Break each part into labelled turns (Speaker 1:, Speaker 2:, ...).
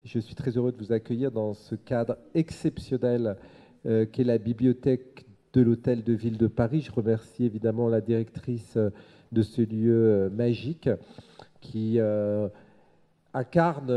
Speaker 1: je suis très heureux de vous accueillir dans ce cadre exceptionnel qu'est la bibliothèque de l'Hôtel de Ville de Paris. Je remercie évidemment la directrice de ce lieu magique qui incarne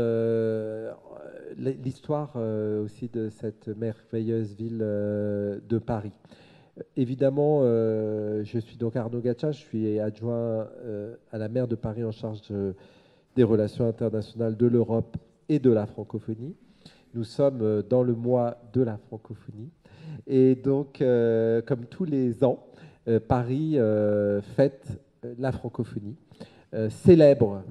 Speaker 1: l'histoire aussi de cette merveilleuse ville de Paris. Évidemment, je suis donc Arnaud Gatcha, je suis adjoint à la maire de Paris en charge des relations internationales de l'Europe et de la francophonie. Nous sommes dans le mois de la francophonie. Et donc, comme tous les ans, Paris fête la francophonie, célèbre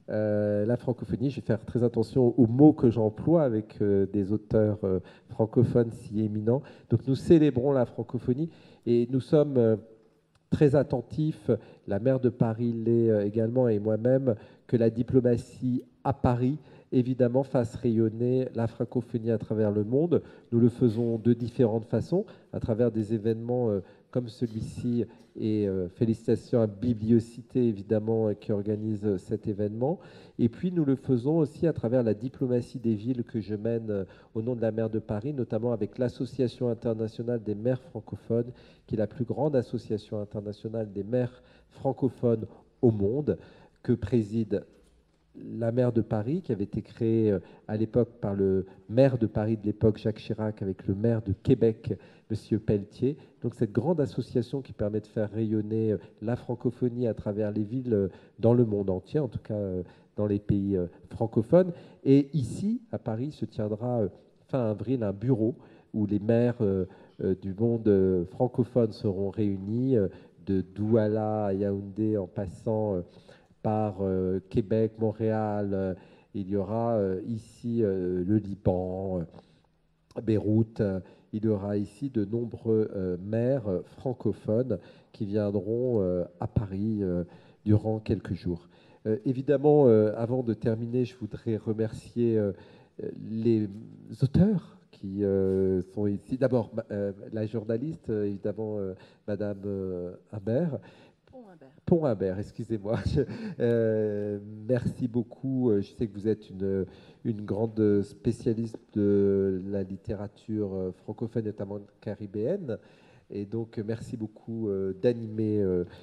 Speaker 1: la francophonie. Je vais faire très attention aux mots que j'emploie avec des auteurs francophones si éminents. Donc, nous célébrons la francophonie et nous sommes très attentifs, la maire de Paris l'est également et moi-même, que la diplomatie à Paris évidemment fasse rayonner la francophonie à travers le monde. Nous le faisons de différentes façons, à travers des événements comme celui-ci, et félicitations à Bibliocité évidemment qui organise cet événement. Et puis nous le faisons aussi à travers la diplomatie des villes que je mène au nom de la maire de Paris, notamment avec l'Association internationale des maires francophones, qui est la plus grande association internationale des maires francophones au monde, que préside la maire de Paris, qui avait été créée à l'époque par le maire de Paris de l'époque, Jacques Chirac, avec le maire de Québec, Monsieur Pelletier. Donc cette grande association qui permet de faire rayonner la francophonie à travers les villes dans le monde entier, en tout cas dans les pays francophones. Et ici, à Paris, se tiendra fin avril un bureau où les maires du monde francophone seront réunis, de Douala à Yaoundé en passant par Québec, Montréal. Il y aura ici le Liban, Beyrouth. Il y aura ici de nombreux maires francophones qui viendront à Paris durant quelques jours. Évidemment, avant de terminer, je voudrais remercier les auteurs qui sont ici. D'abord, la journaliste, évidemment, Madame Habert. Pont-Imbert, excusez-moi. Merci beaucoup. Je sais que vous êtes une grande spécialiste de la littérature francophone, notamment caribéenne. Et donc, merci beaucoup d'animer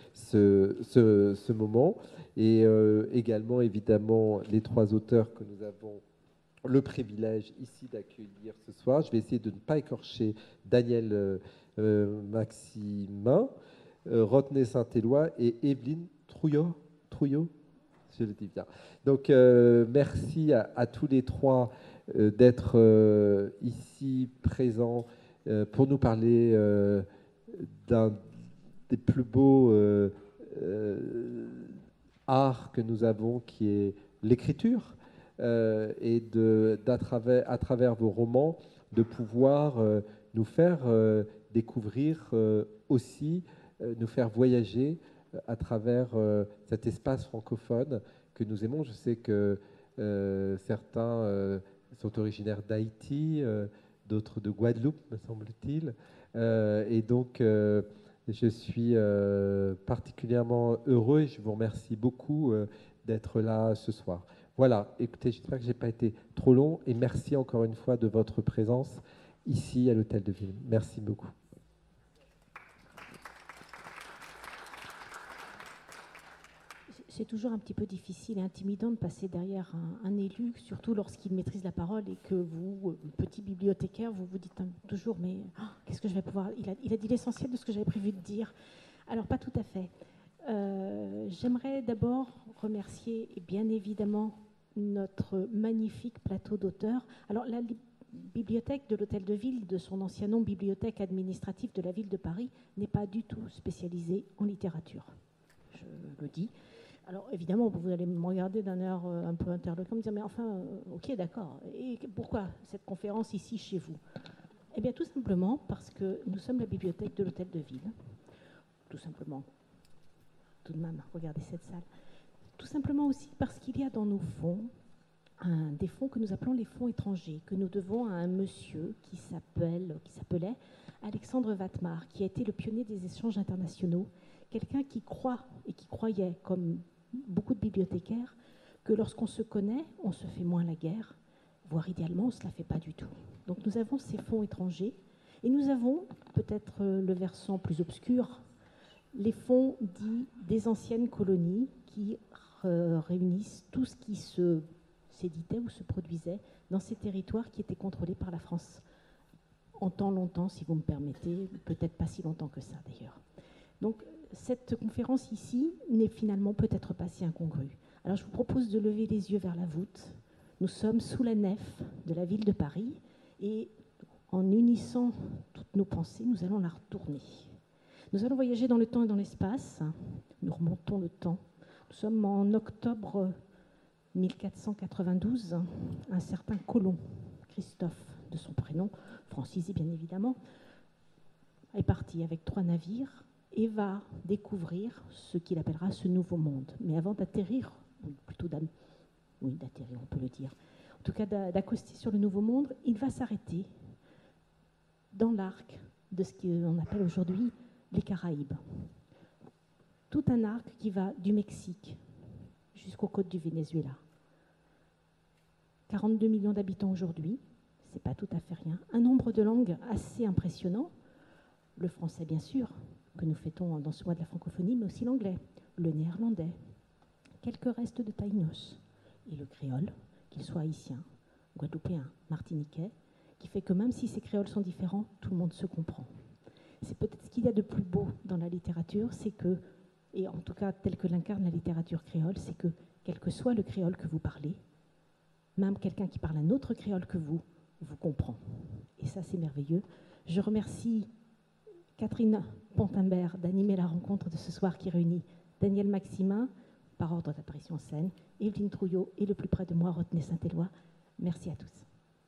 Speaker 1: ce moment. Et également, évidemment, les trois auteurs que nous avons le privilège ici d'accueillir ce soir. Je vais essayer de ne pas écorcher Daniel Maximin, Rodney Saint-Éloi et Evelyne Trouillot, je le dis bien. Donc, merci à tous les trois d'être ici présents pour nous parler d'un des plus beaux arts que nous avons, qui est l'écriture, et à travers vos romans, de pouvoir nous faire découvrir aussi, nous faire voyager à travers cet espace francophone que nous aimons. Je sais que certains sont originaires d'Haïti, d'autres de Guadeloupe, me semble-t-il. Et donc, je suis particulièrement heureux et je vous remercie beaucoup d'être là ce soir. Voilà, écoutez, j'espère que je n'ai pas été trop long et merci encore une fois de votre présence ici à l'Hôtel de Ville. Merci beaucoup.
Speaker 2: C'est toujours un petit peu difficile et intimidant de passer derrière un élu, surtout lorsqu'il maîtrise la parole et que vous, petit bibliothécaire, vous vous dites toujours mais qu'est-ce que je vais pouvoir... Il a dit l'essentiel de ce que j'avais prévu de dire. Alors, pas tout à fait. J'aimerais d'abord remercier, et bien évidemment, notre magnifique plateau d'auteurs. Alors, la bibliothèque de l'Hôtel de Ville, de son ancien nom, bibliothèque administrative de la ville de Paris, n'est pas du tout spécialisée en littérature. Je le dis. Alors, évidemment, vous allez me regarder d'un air un peu interloquent, me dire, mais enfin, ok, d'accord. Et pourquoi cette conférence ici, chez vous? Eh bien, tout simplement parce que nous sommes la bibliothèque de l'Hôtel de Ville. Tout simplement. Tout de même, regardez cette salle. Tout simplement aussi parce qu'il y a dans nos fonds des fonds que nous appelons les fonds étrangers, que nous devons à un monsieur qui s'appelait Alexandre Vatmar, qui a été le pionnier des échanges internationaux, quelqu'un qui croit et qui croyait, comme beaucoup de bibliothécaires, que lorsqu'on se connaît, on se fait moins la guerre, voire idéalement, on ne se la fait pas du tout. Donc nous avons ces fonds étrangers et nous avons peut-être le versant plus obscur, les fonds dits des anciennes colonies qui réunissent tout ce qui s'éditait ou se produisait dans ces territoires qui étaient contrôlés par la France. En temps longtemps, si vous me permettez, peut-être pas si longtemps que ça d'ailleurs. Donc cette conférence ici n'est finalement peut-être pas si incongrue. Alors je vous propose de lever les yeux vers la voûte. Nous sommes sous la nef de la ville de Paris et en unissant toutes nos pensées, nous allons la retourner. Nous allons voyager dans le temps et dans l'espace. Nous remontons le temps. Nous sommes en octobre 1492. Un certain colon, Christophe de son prénom, francisé bien évidemment, est parti avec 3 navires et va découvrir ce qu'il appellera ce nouveau monde. Mais avant d'atterrir, ou plutôt d'atterrir, on peut le dire, en tout cas d'accoster sur le nouveau monde, il va s'arrêter dans l'arc de ce qu'on appelle aujourd'hui les Caraïbes. Tout un arc qui va du Mexique jusqu'aux côtes du Venezuela. 42 millions d'habitants aujourd'hui, c'est pas tout à fait rien. Un nombre de langues assez impressionnant. Le français, bien sûr, que nous fêtons dans ce mois de la francophonie, mais aussi l'anglais, le néerlandais, quelques restes de taïnos et le créole, qu'il soit haïtien, guadeloupéen, martiniquais, qui fait que même si ces créoles sont différents, tout le monde se comprend. C'est peut-être ce qu'il y a de plus beau dans la littérature, c'est que, et en tout cas tel que l'incarne la littérature créole, c'est que quel que soit le créole que vous parlez, même quelqu'un qui parle un autre créole que vous comprend. Et ça, c'est merveilleux. Je remercie Catherine Pontimbert d'animer la rencontre de ce soir qui réunit Daniel Maximin, par ordre d'apparition en scène, Evelyne Trouillot et le plus près de moi, Rodney Saint-Éloi. Merci à tous.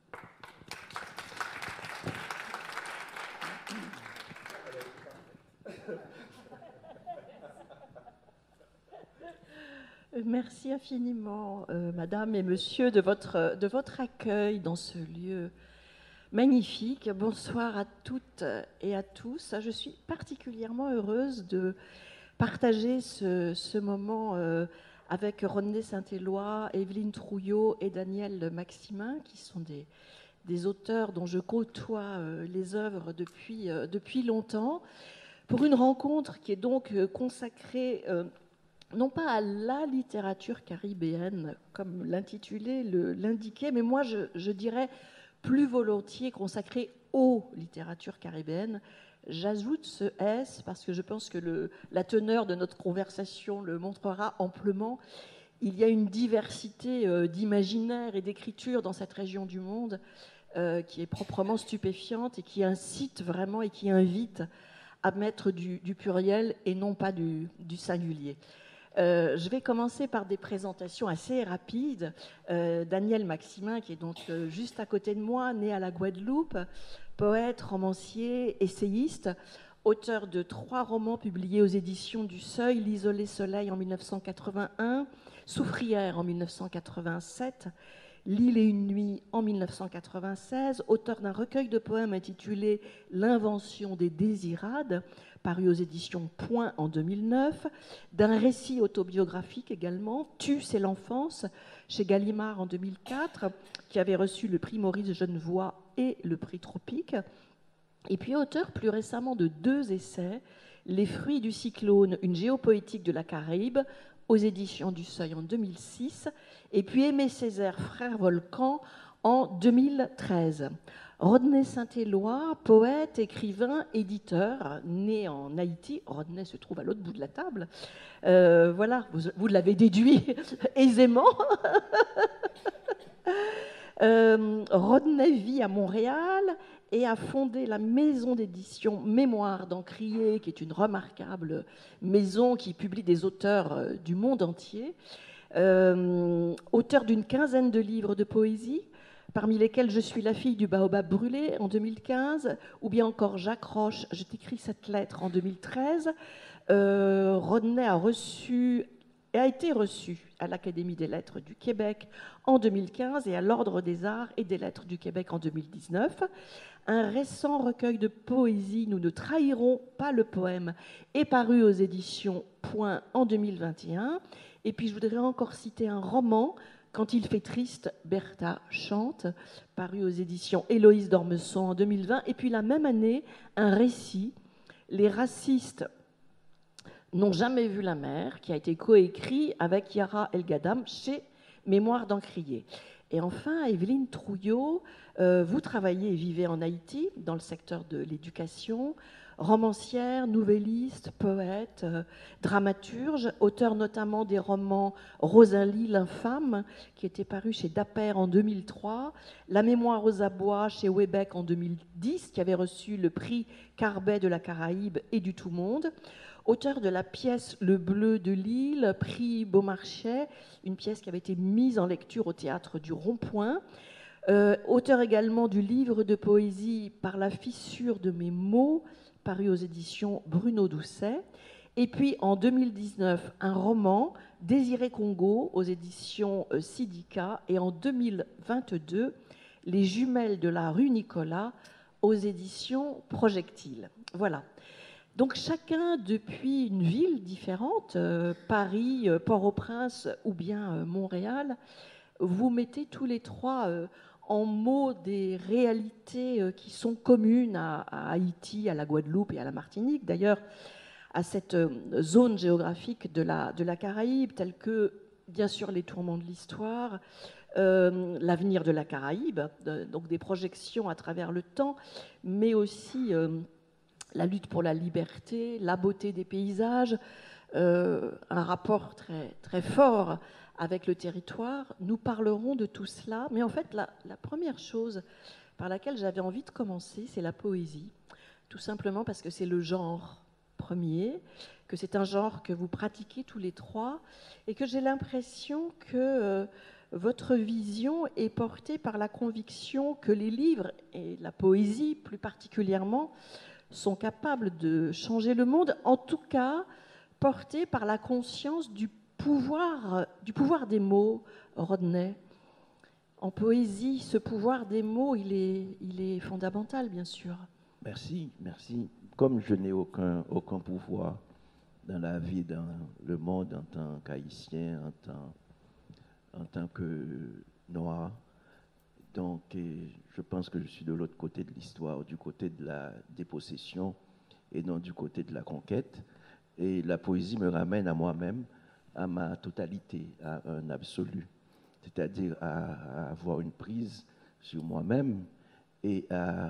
Speaker 3: Merci infiniment, Madame et Monsieur, de votre accueil dans ce lieu magnifique. Bonsoir à toutes et à tous. Je suis particulièrement heureuse de partager ce moment avec Rodney Saint-Éloi, Evelyne Trouillot et Daniel Maximin, qui sont des auteurs dont je côtoie les œuvres depuis longtemps, pour une rencontre qui est donc consacrée non pas à la littérature caribéenne, comme l'intitulé l'indiquait, mais moi je dirais plus volontiers consacrée aux littératures caribéennes. J'ajoute ce S parce que je pense que la teneur de notre conversation le montrera amplement. Il y a une diversité d'imaginaire et d'écriture dans cette région du monde qui est proprement stupéfiante et qui incite vraiment et qui invite à mettre du pluriel et non pas du singulier. Je vais commencer par des présentations assez rapides. Daniel Maximin, qui est donc juste à côté de moi, né à la Guadeloupe, poète, romancier, essayiste, auteur de 3 romans publiés aux éditions du Seuil, L'Isolé Soleil en 1981, Soufrière en 1987, L'île et une nuit en 1996, auteur d'un recueil de poèmes intitulé L'invention des désirades, paru aux éditions Point en 2009, d'un récit autobiographique également, Tu, c'est l'enfance, chez Gallimard en 2004, qui avait reçu le prix Maurice Genevoix et le prix Tropique, et puis auteur plus récemment de 2 essais, Les fruits du cyclone, une géopoétique de la Caraïbe, aux éditions du Seuil en 2006, et puis Aimé Césaire, frère Volcan, en 2013. Rodney Saint-Éloi, poète, écrivain, éditeur, né en Haïti. Rodney se trouve à l'autre bout de la table. Voilà, vous l'avez déduit aisément. Rodney vit à Montréal et a fondé la maison d'édition Mémoire d'Encrier, qui est une remarquable maison qui publie des auteurs du monde entier. Auteur d'une 15aine de livres de poésie, parmi lesquels Je suis la fille du baobab brûlé en 2015, ou bien encore Jacques Roche, Je t'écris cette lettre en 2013. Rodney a été reçu à l'Académie des lettres du Québec en 2015 et à l'Ordre des arts et des lettres du Québec en 2019. Un récent recueil de poésie, Nous ne trahirons pas le poème, est paru aux éditions Point en 2021. Et puis je voudrais encore citer un roman Quand il fait triste, Bertha chante, paru aux éditions Héloïse d'Ormesson en 2020. Et puis la même année, un récit, Les racistes n'ont jamais vu la mer, qui a été coécrit avec Yara El-Gadam chez Mémoire d'Encrier. Et enfin, Evelyne Trouillot, vous travaillez et vivez en Haïti, dans le secteur de l'éducation, romancière, nouvelliste, poète, dramaturge, auteur notamment des romans Rosalie l'infâme, qui était paru chez Dapper en 2003, La mémoire aux abois chez Webec en 2010, qui avait reçu le prix Carbet de la Caraïbe et du Tout-Monde, auteur de la pièce Le Bleu de Lille, prix Beaumarchais, une pièce qui avait été mise en lecture au théâtre du Rond-Point, auteur également du livre de poésie Par la fissure de mes mots, paru aux éditions Bruno Doucet, et puis en 2019, un roman, Désiré Congo, aux éditions Sidica, et en 2022, Les jumelles de la rue Nicolas, aux éditions Projectile. Voilà. Donc chacun depuis une ville différente, Paris, Port-au-Prince ou bien Montréal, vous mettez tous les trois en mots des réalités qui sont communes à Haïti, à la Guadeloupe et à la Martinique. D'ailleurs, à cette zone géographique de la Caraïbe, telle que, bien sûr, les tourments de l'histoire, l'avenir de la Caraïbe, donc des projections à travers le temps, mais aussi la lutte pour la liberté, la beauté des paysages, un rapport très, très fort avec le territoire. Nous parlerons de tout cela, mais en fait, la première chose par laquelle j'avais envie de commencer, c'est la poésie, tout simplement parce que c'est le genre premier, que c'est un genre que vous pratiquez tous les trois, et que j'ai l'impression que votre vision est portée par la conviction que les livres, et la poésie plus particulièrement, sont capables de changer le monde, en tout cas portés par la conscience du pouvoir des mots, Rodney. En poésie, ce pouvoir des mots, il est fondamental, bien sûr.
Speaker 4: Merci, merci. Comme je n'ai aucun pouvoir dans la vie, dans le monde, en tant qu'haïtien, en tant que noir, donc je pense que je suis de l'autre côté de l'histoire, du côté de la dépossession et non du côté de la conquête. Et la poésie me ramène à moi-même, à ma totalité, à un absolu, c'est-à-dire à avoir une prise sur moi-même et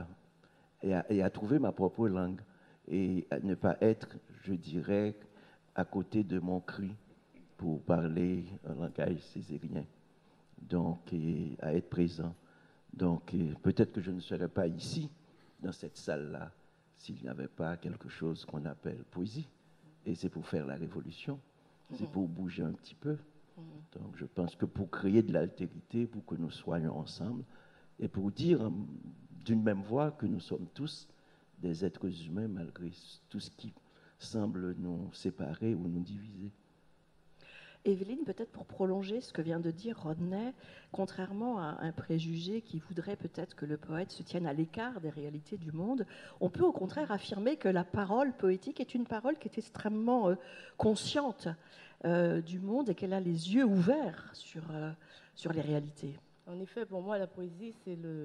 Speaker 4: à trouver ma propre langue et à ne pas être, je dirais, à côté de mon cri pour parler un langage césarien, donc à être présent. Donc peut-être que je ne serais pas ici, dans cette salle-là, s'il n'y avait pas quelque chose qu'on appelle poésie. Et c'est pour faire la révolution, c'est pour bouger un petit peu. Donc je pense que pour créer de l'altérité, pour que nous soyons ensemble, et pour dire d'une même voix que nous sommes tous des êtres humains malgré tout ce qui semble nous séparer ou nous diviser.
Speaker 3: Evelyne, peut-être pour prolonger ce que vient de dire Rodney, contrairement à un préjugé qui voudrait peut-être que le poète se tienne à l'écart des réalités du monde, on peut au contraire affirmer que la parole poétique est une parole qui est extrêmement consciente du monde et qu'elle a les yeux ouverts sur les réalités.
Speaker 5: En effet, pour moi, la poésie,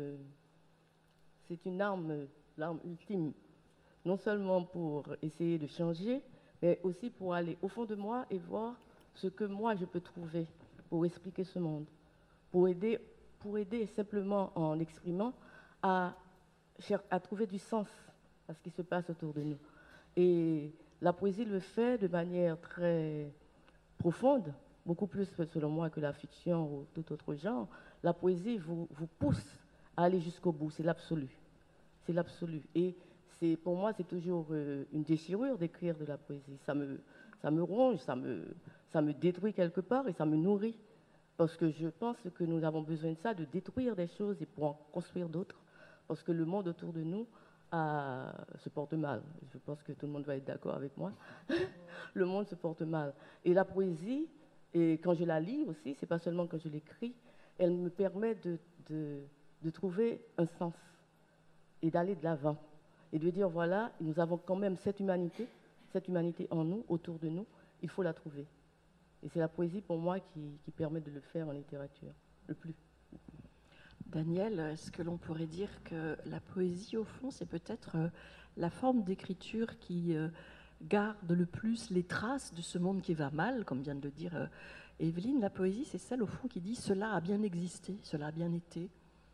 Speaker 5: c'est une arme, l'arme ultime, non seulement pour essayer de changer, mais aussi pour aller au fond de moi et voir ce que moi je peux trouver pour expliquer ce monde, pour aider simplement en exprimant à trouver du sens à ce qui se passe autour de nous. Et la poésie le fait de manière très profonde, beaucoup plus selon moi que la fiction ou tout autre genre. La poésie vous pousse à aller jusqu'au bout, c'est l'absolu. C'est l'absolu. Et pour moi, c'est toujours une déchirure d'écrire de la poésie. Ça me ronge, ça me détruit quelque part et ça me nourrit. Parce que je pense que nous avons besoin de ça, de détruire des choses et pour en construire d'autres. Parce que le monde autour de nous se porte mal. Je pense que tout le monde va être d'accord avec moi. Le monde se porte mal. Et la poésie, et quand je la lis aussi, c'est pas seulement quand je l'écris, elle me permet de trouver un sens et d'aller de l'avant. Et de dire, voilà, nous avons quand même cette humanité en nous, autour de nous, il faut la trouver. Et c'est la poésie pour moi qui permet de le faire en littérature, le plus.
Speaker 3: Daniel, est-ce que l'on pourrait dire que la poésie, au fond, c'est peut-être la forme d'écriture qui garde le plus les traces de ce monde qui va mal, comme vient de le dire Evelyne? La poésie, c'est celle, au fond, qui dit « cela a bien existé, cela a bien été ».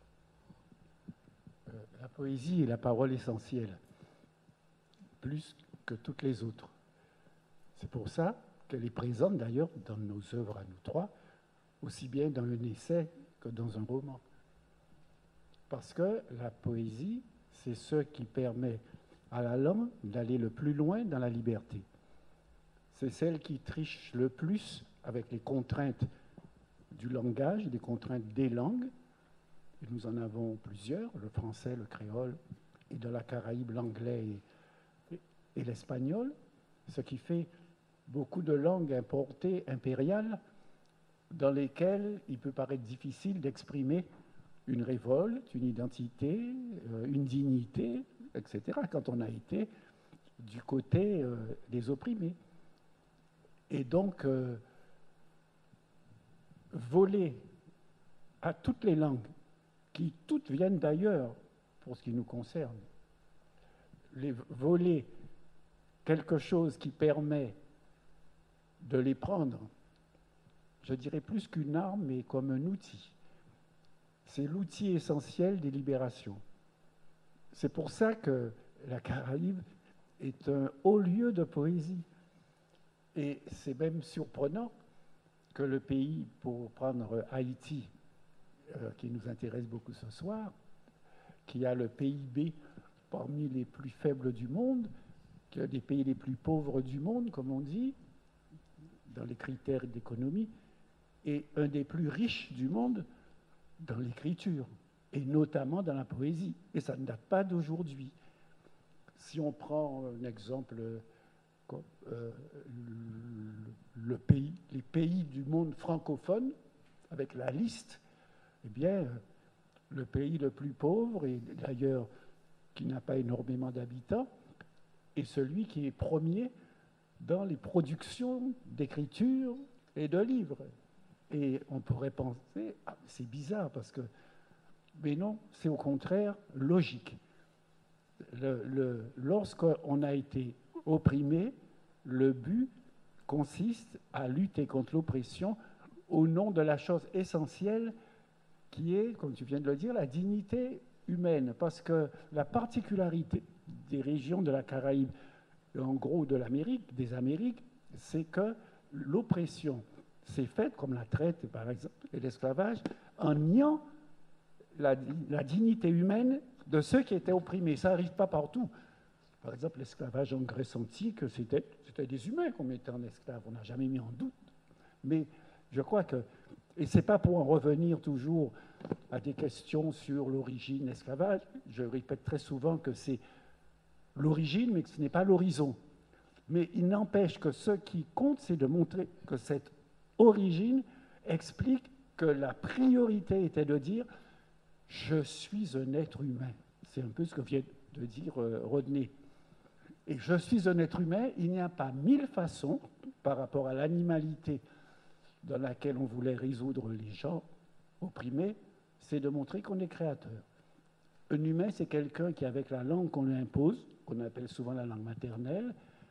Speaker 6: La poésie est la parole essentielle, plus que toutes les autres. C'est pour ça qu'elle est présente d'ailleurs dans nos œuvres à nous trois, aussi bien dans un essai que dans un roman. Parce que la poésie, c'est ce qui permet à la langue d'aller le plus loin dans la liberté. C'est celle qui triche le plus avec les contraintes du langage, des contraintes des langues. Et nous en avons plusieurs, le français, le créole, et de la Caraïbe, l'anglais et l'espagnol, ce qui fait beaucoup de langues importées, impériales, dans lesquelles il peut paraître difficile d'exprimer une révolte, une identité, une dignité, etc., quand on a été du côté des opprimés. Et donc, voler à toutes les langues, qui toutes viennent d'ailleurs, pour ce qui nous concerne, voler quelque chose qui permet de les prendre, je dirais plus qu'une arme, mais comme un outil. C'est l'outil essentiel des libérations. C'est pour ça que la Caraïbe est un haut lieu de poésie. Et c'est même surprenant que le pays, pour prendre Haïti, qui nous intéresse beaucoup ce soir, qui a le PIB parmi les plus faibles du monde, qui a des pays les plus pauvres du monde, comme on dit, dans les critères d'économie, et un des plus riches du monde dans l'écriture, et notamment dans la poésie. Et ça ne date pas d'aujourd'hui. Si on prend un exemple, les pays du monde francophone, avec la liste, eh bien, le pays le plus pauvre, et d'ailleurs qui n'a pas énormément d'habitants, est celui qui est premier dans les productions d'écriture et de livres. Et on pourrait penser, c'est bizarre parce que, mais non, c'est au contraire logique. Lorsqu'on a été opprimé, le but consiste à lutter contre l'oppression au nom de la chose essentielle qui est, comme tu viens de le dire, la dignité humaine. Parce que la particularité des régions de la Caraïbe, en gros de l'Amérique, des Amériques, c'est que l'oppression s'est faite, comme la traite par exemple, et l'esclavage, en niant la dignité humaine de ceux qui étaient opprimés. Ça n'arrive pas partout. Par exemple, l'esclavage en Grèce antique, c'était des humains qu'on mettait en esclaves. On n'a jamais mis en doute. Mais je crois que, et ce n'est pas pour en revenir toujours à des questions sur l'origine de l'esclavage, je répète très souvent que c'est l'origine, mais que ce n'est pas l'horizon. Mais il n'empêche que ce qui compte, c'est de montrer que cette origine explique que la priorité était de dire « je suis un être humain ». C'est un peu ce que vient de dire Rodney. Et « je suis un être humain », il n'y a pas 1000 façons, par rapport à l'animalité dans laquelle on voulait résoudre les gens opprimés, c'est de montrer qu'on est créateur. Un humain, c'est quelqu'un qui, avec la langue qu'on lui impose, qu'on appelle souvent la langue maternelle,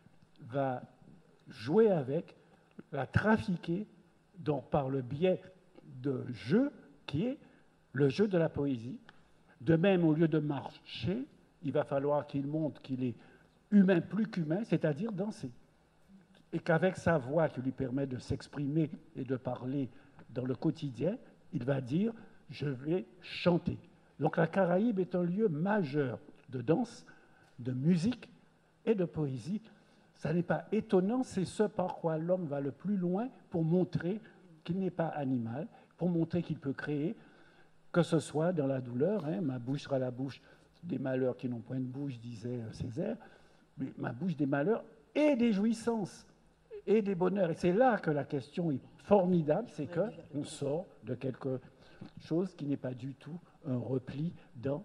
Speaker 6: va jouer avec, la trafiquer par le biais de jeu qui est le jeu de la poésie. De même, au lieu de marcher, il va falloir qu'il montre qu'il est humain plus qu'humain, c'est-à-dire danser. Et qu'avec sa voix qui lui permet de s'exprimer et de parler dans le quotidien, il va dire « je vais chanter ». Donc la Caraïbe est un lieu majeur de danse, de musique et de poésie. Ça n'est pas étonnant, c'est ce par quoi l'homme va le plus loin pour montrer qu'il n'est pas animal, pour montrer qu'il peut créer, que ce soit dans la douleur, hein, ma bouche sera la bouche des malheurs qui n'ont point de bouche, disait Césaire, mais ma bouche des malheurs et des jouissances et des bonheurs. Et c'est là que la question est formidable, c'est qu'on sort de quelque chose qui n'est pas du tout un repli dans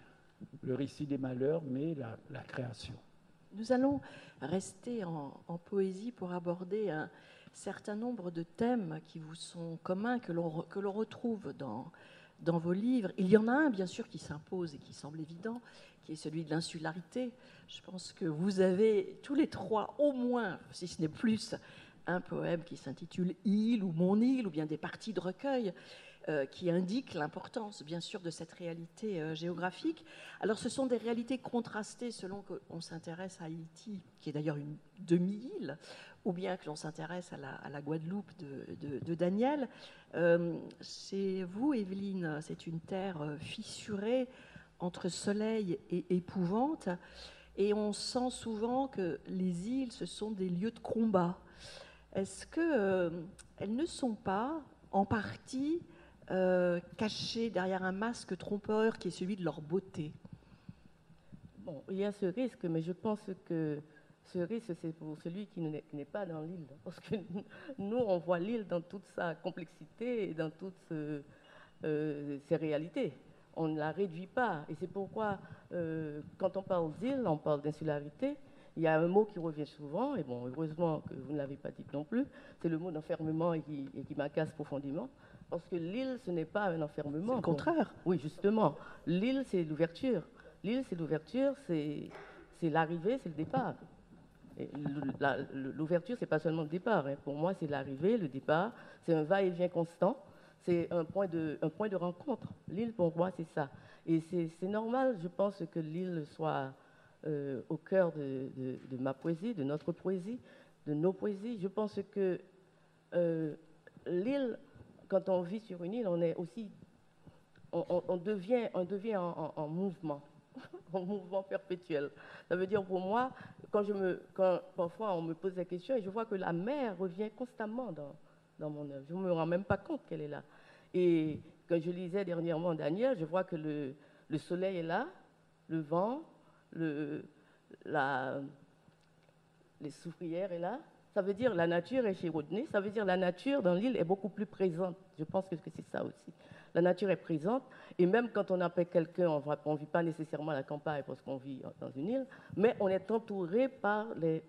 Speaker 6: le récit des malheurs, mais la création.
Speaker 3: Nous allons rester en poésie pour aborder certain nombre de thèmes qui vous sont communs, que l'on retrouve dans vos livres. Il y en a un, bien sûr, qui s'impose et qui semble évident, qui est celui de l'insularité. Je pense que vous avez tous les trois, au moins, si ce n'est plus, un poème qui s'intitule « Île » ou « Mon île » ou bien des parties de recueil qui indiquent l'importance, bien sûr, de cette réalité géographique. Alors, ce sont des réalités contrastées selon qu'on s'intéresse à Haïti, qui est d'ailleurs une demi-île, ou bien que l'on s'intéresse à la Guadeloupe de Daniel. Chez vous, Evelyne, c'est une terre fissurée entre soleil et épouvante, et on sent souvent que les îles, ce sont des lieux de combat. Est-ce qu'elles ne sont pas, en partie, cachées derrière un masque trompeur qui est celui de leur beauté?
Speaker 5: Bon, il y a ce risque, mais je pense que ce risque, c'est pour celui qui n'est pas dans l'île. Parce que nous, on voit l'île dans toute sa complexité et dans toutes ses réalités. On ne la réduit pas. Et c'est pourquoi, quand on parle d'île, on parle d'insularité. Il y a un mot qui revient souvent, et bon, heureusement que vous ne l'avez pas dit non plus, c'est le mot d'enfermement et qui m'agace profondément. Parce que l'île, ce n'est pas un enfermement.
Speaker 3: C'est le contraire.
Speaker 5: Oui, justement. L'île, c'est l'ouverture. L'île, c'est l'ouverture, c'est l'arrivée, c'est le départ. L'ouverture, c'est pas seulement le départ. Hein. Pour moi, c'est l'arrivée, le départ. C'est un va-et-vient constant. C'est un point de rencontre. L'île, pour moi, c'est ça. Et c'est normal, je pense, que l'île soit au cœur de ma poésie, de notre poésie, de nos poésies. Je pense que l'île, quand on vit sur une île, on est aussi, on devient en mouvement. En mouvement perpétuel. Ça veut dire pour moi, quand parfois on me pose la question et je vois que la mer revient constamment dans mon œuvre. Je ne me rends même pas compte qu'elle est là. Et quand je lisais dernièrement Daniel, je vois que le soleil est là, le vent, les soufrières est là. Ça veut dire la nature est chez Rodney. Ça veut dire la nature dans l'île est beaucoup plus présente. Je pense que c'est ça aussi. La nature est présente, et même quand on appelle quelqu'un, on ne vit pas nécessairement à la campagne parce qu'on vit dans une île, mais on est entouré par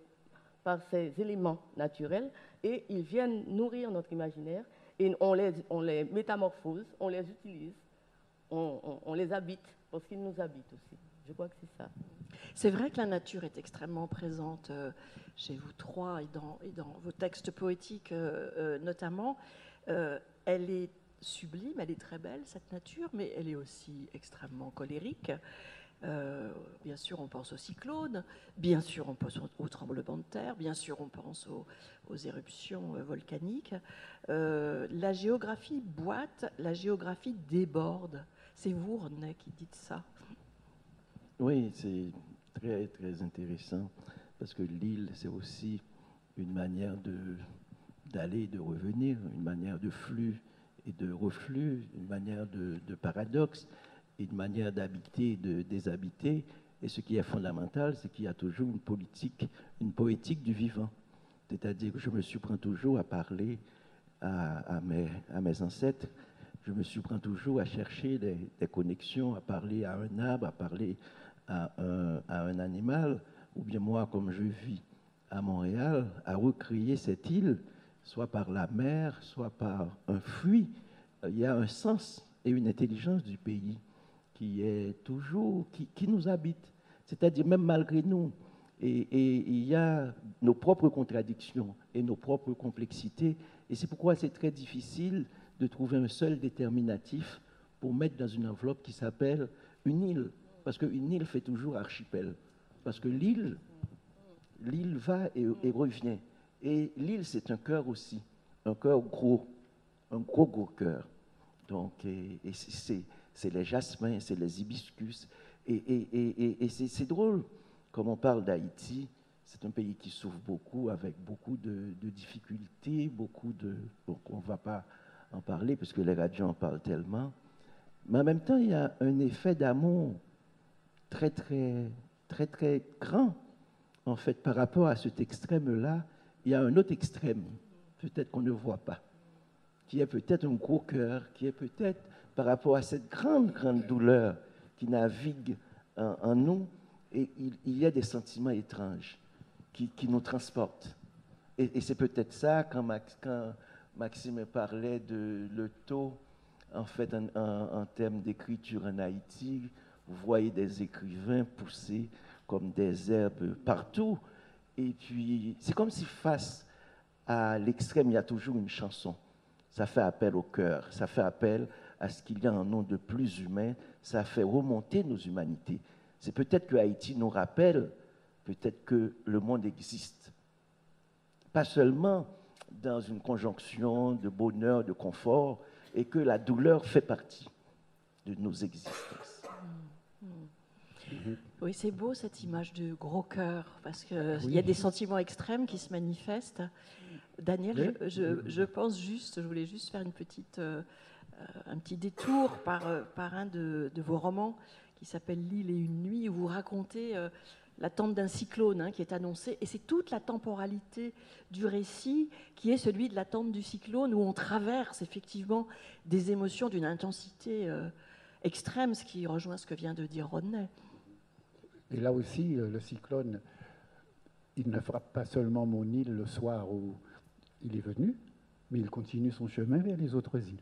Speaker 5: ces éléments naturels, et ils viennent nourrir notre imaginaire, et on les métamorphose, on les utilise, on les habite, parce qu'ils nous habitent aussi. Je crois que c'est ça.
Speaker 3: C'est vrai que la nature est extrêmement présente chez vous trois et dans vos textes poétiques notamment. Elle est sublime, elle est très belle, cette nature, mais elle est aussi extrêmement colérique. Bien sûr, on pense aux cyclones, bien sûr, on pense aux tremblements de terre, bien sûr, on pense aux éruptions volcaniques. La géographie boite, la géographie déborde. C'est vous, René, qui dites ça.
Speaker 4: Oui, c'est très, très intéressant, parce que l'île, c'est aussi une manière d'aller et de revenir, une manière de flux et de reflux, une manière de paradoxe, une manière d'habiter et de déshabiter. Et ce qui est fondamental, c'est qu'il y a toujours une poétique du vivant. C'est-à-dire que je me surprends toujours à parler à mes ancêtres, je me surprends toujours à chercher des connexions, à parler à un arbre, à parler à un animal, ou bien moi, comme je vis à Montréal, à recréer cette île, soit par la mer, soit par un fruit. Il y a un sens et une intelligence du pays qui est toujours, qui nous habite. C'est-à-dire même malgré nous. Et il y a nos propres contradictions et nos propres complexités. Et c'est pourquoi c'est très difficile de trouver un seul déterminatif pour mettre dans une enveloppe qui s'appelle une île. Parce qu'une île fait toujours archipel. Parce que l'île va et revient. Et l'île, c'est un cœur aussi, un cœur gros, un gros cœur. Donc, et c'est les jasmins, c'est les hibiscus. Et c'est drôle, comme on parle d'Haïti, c'est un pays qui souffre beaucoup, avec beaucoup de difficultés, beaucoup de... Bon, on ne va pas en parler, parce que les radios en parlent tellement. Mais en même temps, il y a un effet d'amour très, très, très, très grand. En fait, par rapport à cet extrême-là, il y a un autre extrême, peut-être qu'on ne voit pas, qui est peut-être un gros cœur, qui est peut-être par rapport à cette grande, grande douleur qui navigue en nous, et il y a des sentiments étranges qui nous transportent. Et c'est peut-être ça, quand Maxime parlait de le taux, en fait, en termes d'écriture en Haïti, vous voyez des écrivains pousser comme des herbes partout. Et puis, c'est comme si face à l'extrême, il y a toujours une chanson. Ça fait appel au cœur, ça fait appel à ce qu'il y a un nom de plus humain, ça fait remonter nos humanités. C'est peut-être que Haïti nous rappelle, peut-être que le monde existe. Pas seulement dans une conjonction de bonheur, de confort, et que la douleur fait partie de nos existences.
Speaker 3: Oui, c'est beau cette image de gros cœur, parce qu'il y a des sentiments extrêmes qui se manifestent. Daniel, je pense juste, je voulais juste faire un petit détour par un de vos romans qui s'appelle L'île et une nuit, où vous racontez l'attente d'un cyclone qui est annoncé, et c'est toute la temporalité du récit qui est celui de l'attente du cyclone, où on traverse effectivement des émotions d'une intensité extrême, ce qui rejoint ce que vient de dire Rodney.
Speaker 6: Et là aussi, le cyclone, il ne frappe pas seulement mon île le soir où il est venu, mais il continue son chemin vers les autres îles,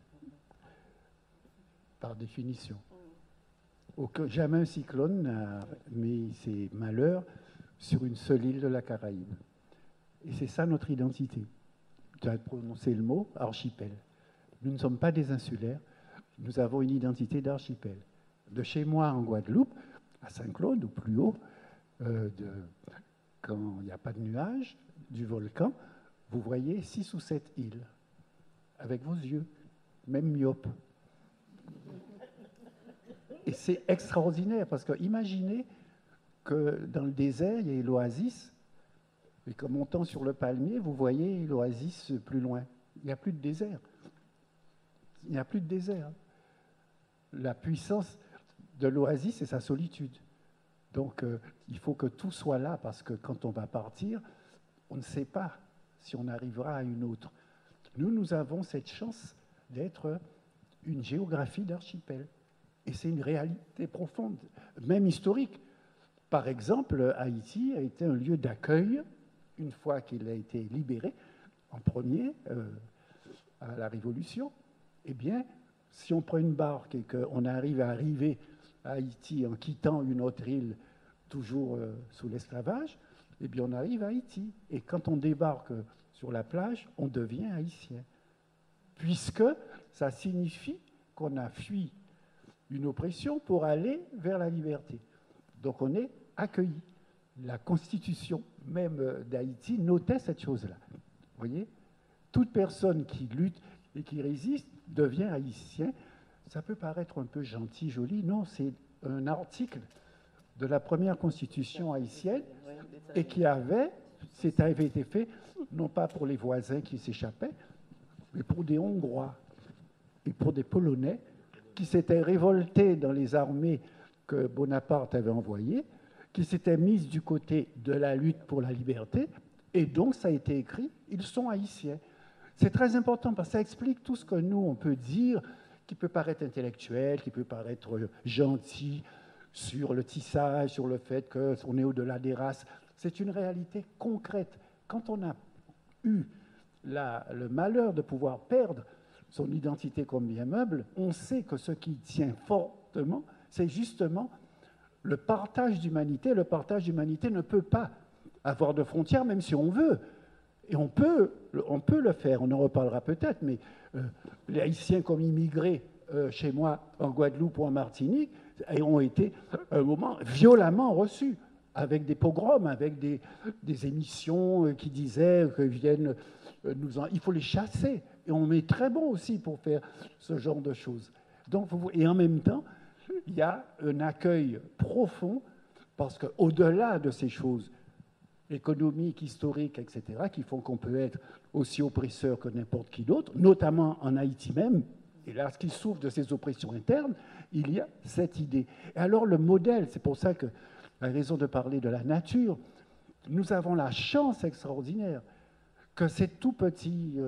Speaker 6: par définition. Jamais un cyclone n'a mis ses malheurs sur une seule île de la Caraïbe. Et c'est ça notre identité. Tu as prononcé le mot archipel. Nous ne sommes pas des insulaires, nous avons une identité d'archipel. De chez moi en Guadeloupe, à Saint-Claude ou plus haut, quand il n'y a pas de nuages, du volcan, vous voyez 6 ou 7 îles, avec vos yeux, même myopes. Et c'est extraordinaire, parce que imaginez que dans le désert, il y a l'oasis, et qu'en montant sur le palmier, vous voyez l'oasis plus loin. Il n'y a plus de désert. Il n'y a plus de désert. La puissance de l'oasis, c'est sa solitude. Donc, il faut que tout soit là, parce que quand on va partir, on ne sait pas si on arrivera à une autre. Nous avons cette chance d'être une géographie d'archipel. Et c'est une réalité profonde, même historique. Par exemple, Haïti a été un lieu d'accueil, une fois qu'il a été libéré, en premier, à la Révolution. Eh bien, si on prend une barque et qu'on arrive à Haïti en quittant une autre île, toujours sous l'esclavage, eh bien, on arrive à Haïti. Et quand on débarque sur la plage, on devient haïtien. Puisque ça signifie qu'on a fui une oppression pour aller vers la liberté. Donc, on est accueilli. La Constitution même d'Haïti notait cette chose-là. Vous voyez ? Toute personne qui lutte et qui résiste devient haïtien. Ça peut paraître un peu gentil, joli. Non, c'est un article de la première constitution haïtienne et qui avait été fait non pas pour les voisins qui s'échappaient, mais pour des Hongrois et pour des Polonais qui s'étaient révoltés dans les armées que Bonaparte avait envoyées, qui s'étaient mises du côté de la lutte pour la liberté, et donc ça a été écrit, ils sont haïtiens. C'est très important parce que ça explique tout ce que nous, on peut dire, qui peut paraître intellectuel, qui peut paraître gentil, sur le tissage, sur le fait qu'on est au-delà des races. C'est une réalité concrète. Quand on a eu le malheur de pouvoir perdre son identité comme bien meuble, on sait que ce qui tient fortement, c'est justement le partage d'humanité. Le partage d'humanité ne peut pas avoir de frontières, même si on veut. Et on peut le faire, on en reparlera peut-être, mais les Haïtiens comme immigrés chez moi en Guadeloupe ou en Martinique ont été à un moment violemment reçus, avec des pogroms, avec des émissions qui disaient que viennent il faut les chasser. Et on est très bon aussi pour faire ce genre de choses. Donc, et en même temps, il y a un accueil profond, parce qu'au-delà de ces choses économiques, historiques, etc., qui font qu'on peut être aussi oppresseur que n'importe qui d'autre, notamment en Haïti même, et lorsqu'il souffre de ces oppressions internes, il y a cette idée. Et alors le modèle, c'est pour ça que, à raison de parler de la nature, nous avons la chance extraordinaire que ces tout petits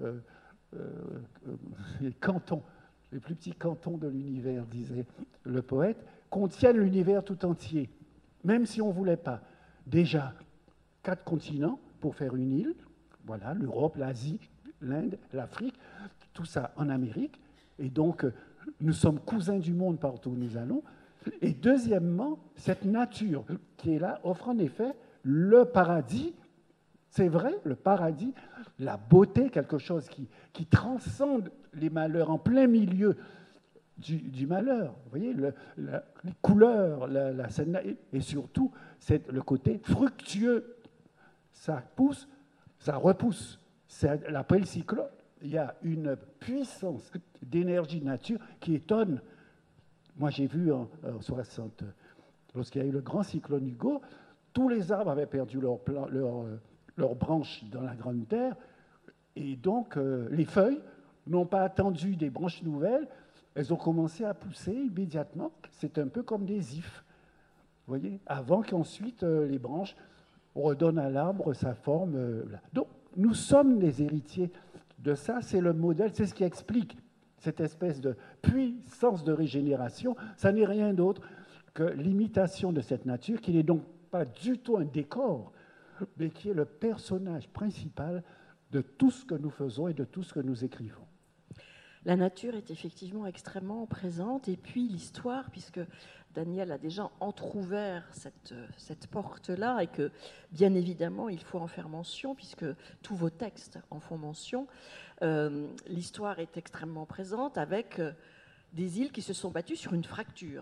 Speaker 6: cantons, les plus petits cantons de l'univers, disait le poète, contiennent l'univers tout entier, même si on ne voulait pas. Déjà, 4 continents pour faire une île, voilà, l'Europe, l'Asie, l'Inde, l'Afrique, tout ça en Amérique. Et donc, nous sommes cousins du monde partout où nous allons. Et deuxièmement, cette nature qui est là offre en effet le paradis. C'est vrai, le paradis, la beauté, quelque chose qui transcende les malheurs en plein milieu du malheur. Vous voyez, les couleurs, la scène, et surtout le côté fructueux. Ça pousse, ça repousse. C'est l'appel cyclone. Il y a une puissance d'énergie de nature qui étonne. Moi, j'ai vu en 60, lorsqu'il y a eu le grand cyclone Hugo, tous les arbres avaient perdu leurs branches dans la Grande Terre, et donc les feuilles n'ont pas attendu des branches nouvelles, elles ont commencé à pousser immédiatement. C'est un peu comme des ifs, vous voyez, avant qu'ensuite les branches redonnent à l'arbre sa forme. Donc, nous sommes les héritiers de ça, c'est le modèle, c'est ce qui explique cette espèce de puissance de régénération. Ça n'est rien d'autre que l'imitation de cette nature, qui n'est donc pas du tout un décor, mais qui est le personnage principal de tout ce que nous faisons et de tout ce que nous écrivons.
Speaker 3: La nature est effectivement extrêmement présente, et puis l'histoire, puisque Daniel a déjà entrouvert cette porte-là, et que bien évidemment il faut en faire mention, puisque tous vos textes en font mention. L'histoire est extrêmement présente, avec des îles qui se sont battues sur une fracture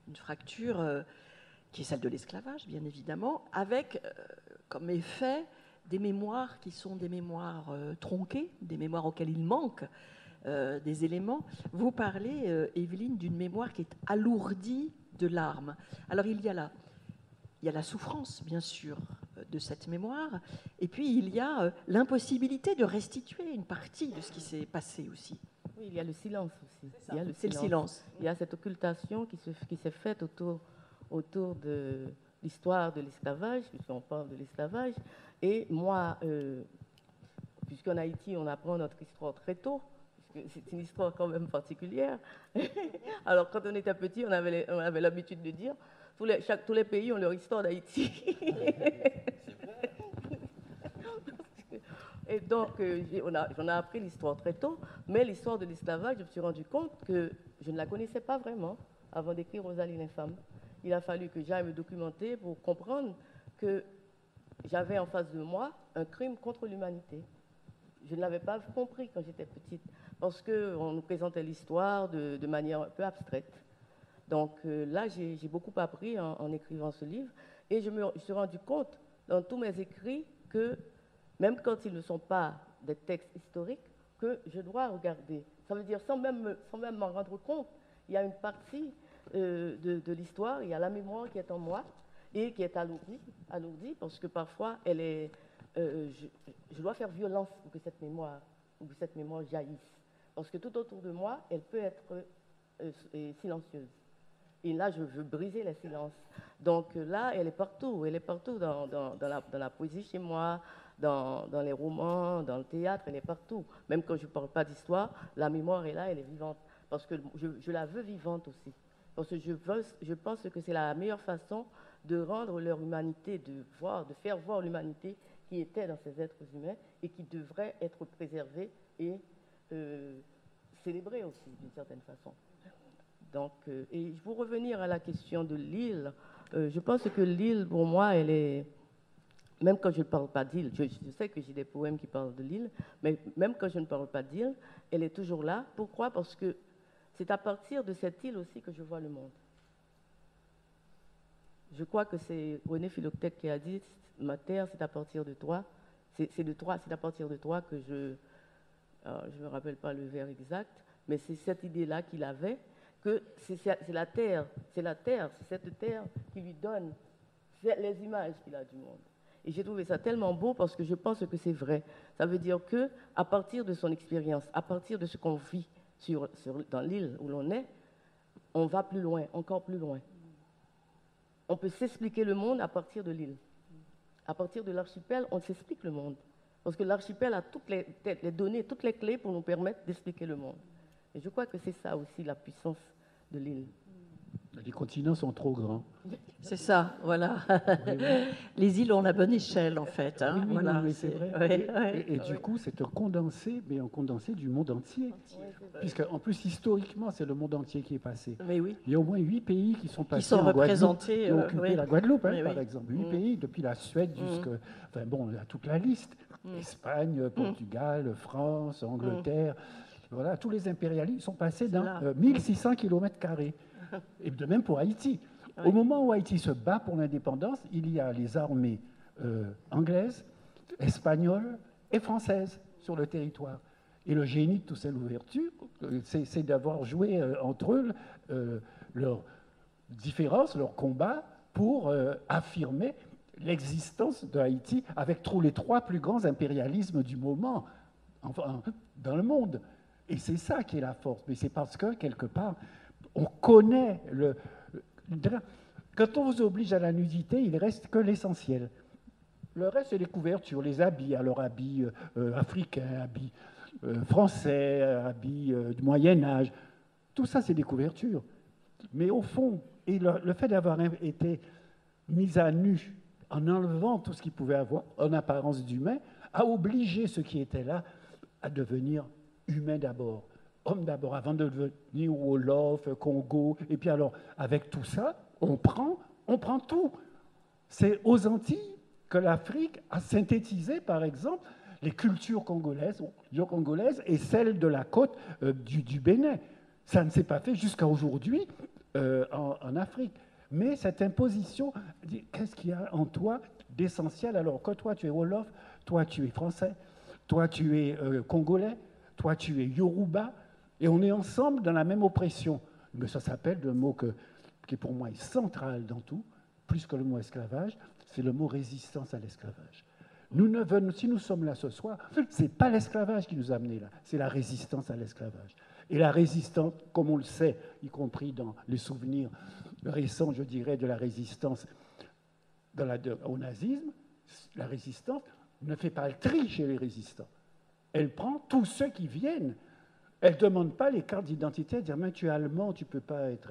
Speaker 3: qui est celle de l'esclavage, bien évidemment, avec comme effet des mémoires qui sont des mémoires tronquées, des mémoires auxquelles il manque des éléments. Vous parlez, Evelyne, d'une mémoire qui est alourdie de larmes. Alors il y a la souffrance, bien sûr, de cette mémoire, et puis il y a l'impossibilité de restituer une partie de ce qui s'est passé aussi.
Speaker 5: Oui, il y a le silence aussi.
Speaker 3: C'est le silence.
Speaker 5: Il y a cette occultation qui s'est faite autour de l'histoire de l'esclavage, puisqu'on parle de l'esclavage. Et moi, puisqu'en Haïti, on apprend notre histoire très tôt, puisque c'est une histoire quand même particulière. Alors, quand on était petit, on avait l'habitude de dire tous les pays ont leur histoire d'Haïti. Et donc, j'en ai appris l'histoire très tôt, mais l'histoire de l'esclavage, je me suis rendu compte que je ne la connaissais pas vraiment avant d'écrire Rosalie l'infâme. Il a fallu que j'aille me documenter pour comprendre que j'avais en face de moi un crime contre l'humanité. Je ne l'avais pas compris quand j'étais petite, parce qu'on nous présentait l'histoire de manière un peu abstraite. Donc là, j'ai beaucoup appris en écrivant ce livre, et je me suis rendu compte dans tous mes écrits que, même quand ils ne sont pas des textes historiques, que je dois regarder. Ça veut dire, sans même m'en rendre compte, il y a une partie de l'histoire, il y a la mémoire qui est en moi et qui est alourdie parce que parfois, je dois faire violence pour que cette mémoire jaillisse. Parce que tout autour de moi, elle peut être silencieuse. Et là, je veux briser le silence. Donc là, elle est partout dans la poésie chez moi, dans les romans, dans le théâtre, elle est partout. Même quand je ne parle pas d'histoire, la mémoire est là, elle est vivante. Parce que je la veux vivante aussi. Parce que je pense que c'est la meilleure façon de rendre leur humanité, de faire voir l'humanité qui était dans ces êtres humains et qui devrait être préservée et célébrée aussi, d'une certaine façon. Donc, et pour revenir à la question de l'île, je pense que l'île, pour moi, elle est... Même quand je ne parle pas d'île, je sais que j'ai des poèmes qui parlent de l'île, mais même quand je ne parle pas d'île, elle est toujours là. Pourquoi? Parce que c'est à partir de cette île aussi que je vois le monde. Je crois que c'est René Philoctète qui a dit « Ma terre, c'est à partir de toi. C'est à partir de toi que je ne me rappelle pas le vers exact, mais c'est cette idée-là qu'il avait, que c'est la terre, c'est cette terre qui lui donne les images qu'il a du monde. Et j'ai trouvé ça tellement beau parce que je pense que c'est vrai. Ça veut dire qu'à partir de son expérience, à partir de ce qu'on vit dans l'île où l'on est, on va plus loin, encore plus loin. On peut s'expliquer le monde à partir de l'île. À partir de l'archipel, on s'explique le monde. Parce que l'archipel a toutes les données, toutes les clés pour nous permettre d'expliquer le monde. Et je crois que c'est ça aussi la puissance de l'île.
Speaker 6: Les continents sont trop grands.
Speaker 3: C'est ça, voilà.
Speaker 6: Oui, oui.
Speaker 3: Les îles ont la bonne échelle, en fait. Hein,
Speaker 6: Oui, oui,
Speaker 3: voilà,
Speaker 6: non, mais c'est vrai. Et du coup, c'est un condensé, mais un condensé du monde entier. Puisque, en plus, historiquement, c'est le monde entier qui est passé.
Speaker 3: Mais oui,
Speaker 6: Il y a au moins 8 pays qui sont passés
Speaker 3: sont
Speaker 6: en Guadeloupe,
Speaker 3: représentés,
Speaker 6: qui ont occupé
Speaker 3: oui.
Speaker 6: la Guadeloupe, hein,
Speaker 3: Oui,
Speaker 6: par
Speaker 3: oui.
Speaker 6: exemple. 8
Speaker 3: Mm.
Speaker 6: pays, depuis la Suède jusqu'à... Enfin bon, il y a toute la liste.
Speaker 3: Mm.
Speaker 6: Espagne, Portugal, France, Angleterre. Voilà, tous les impérialistes sont passés dans
Speaker 3: là.
Speaker 6: 1600 km². Et de même pour Haïti.
Speaker 3: Oui.
Speaker 6: Au moment où Haïti se bat pour l'indépendance, il y a les armées anglaises, espagnoles et françaises sur le territoire. Et le génie de toute cette ouverture, c'est d'avoir joué entre eux leurs différences, leurs combats pour affirmer l'existence de Haïti avec les 3 plus grands impérialismes du moment enfin, dans le monde. Et c'est ça qui est la force. Mais c'est parce que, quelque part, on connaît le... Quand on vous oblige à la nudité, il ne reste que l'essentiel. Le reste, c'est les couvertures, les habits. Alors, habits africains, habits français, habits du Moyen-Âge. Tout ça, c'est des couvertures. Mais au fond, et le fait d'avoir été mis à nu, en enlevant tout ce qu'il pouvait avoir en apparence d'humain, a obligé ceux qui étaient là à devenir humains d'abord. Homme d'abord, avant de devenir Wolof, Congo. Et puis alors, avec tout ça, on prend tout. C'est aux Antilles que l'Afrique a synthétisé, par exemple, les cultures congolaises et celles de la côte du Bénin. Ça ne s'est pas fait jusqu'à aujourd'hui en Afrique. Mais cette imposition, qu'est-ce qu'il y a en toi d'essentiel? Alors que toi, tu es Wolof, toi, tu es français, toi, tu es congolais, toi, tu es Yoruba, et on est ensemble dans la même oppression. Mais ça s'appelle le mot qui pour moi est central dans tout, plus que le mot esclavage, c'est le mot résistance à l'esclavage. Si nous sommes là ce soir, ce n'est pas l'esclavage qui nous a amenés là, c'est la résistance à l'esclavage. Et la résistance, comme on le sait, y compris dans les souvenirs récents, je dirais, de la résistance au nazisme, la résistance ne fait pas le tri chez les résistants. Elle prend tous ceux qui viennent. Elle ne demande pas les cartes d'identité, elle dit « tu es allemand, tu ne peux pas être... »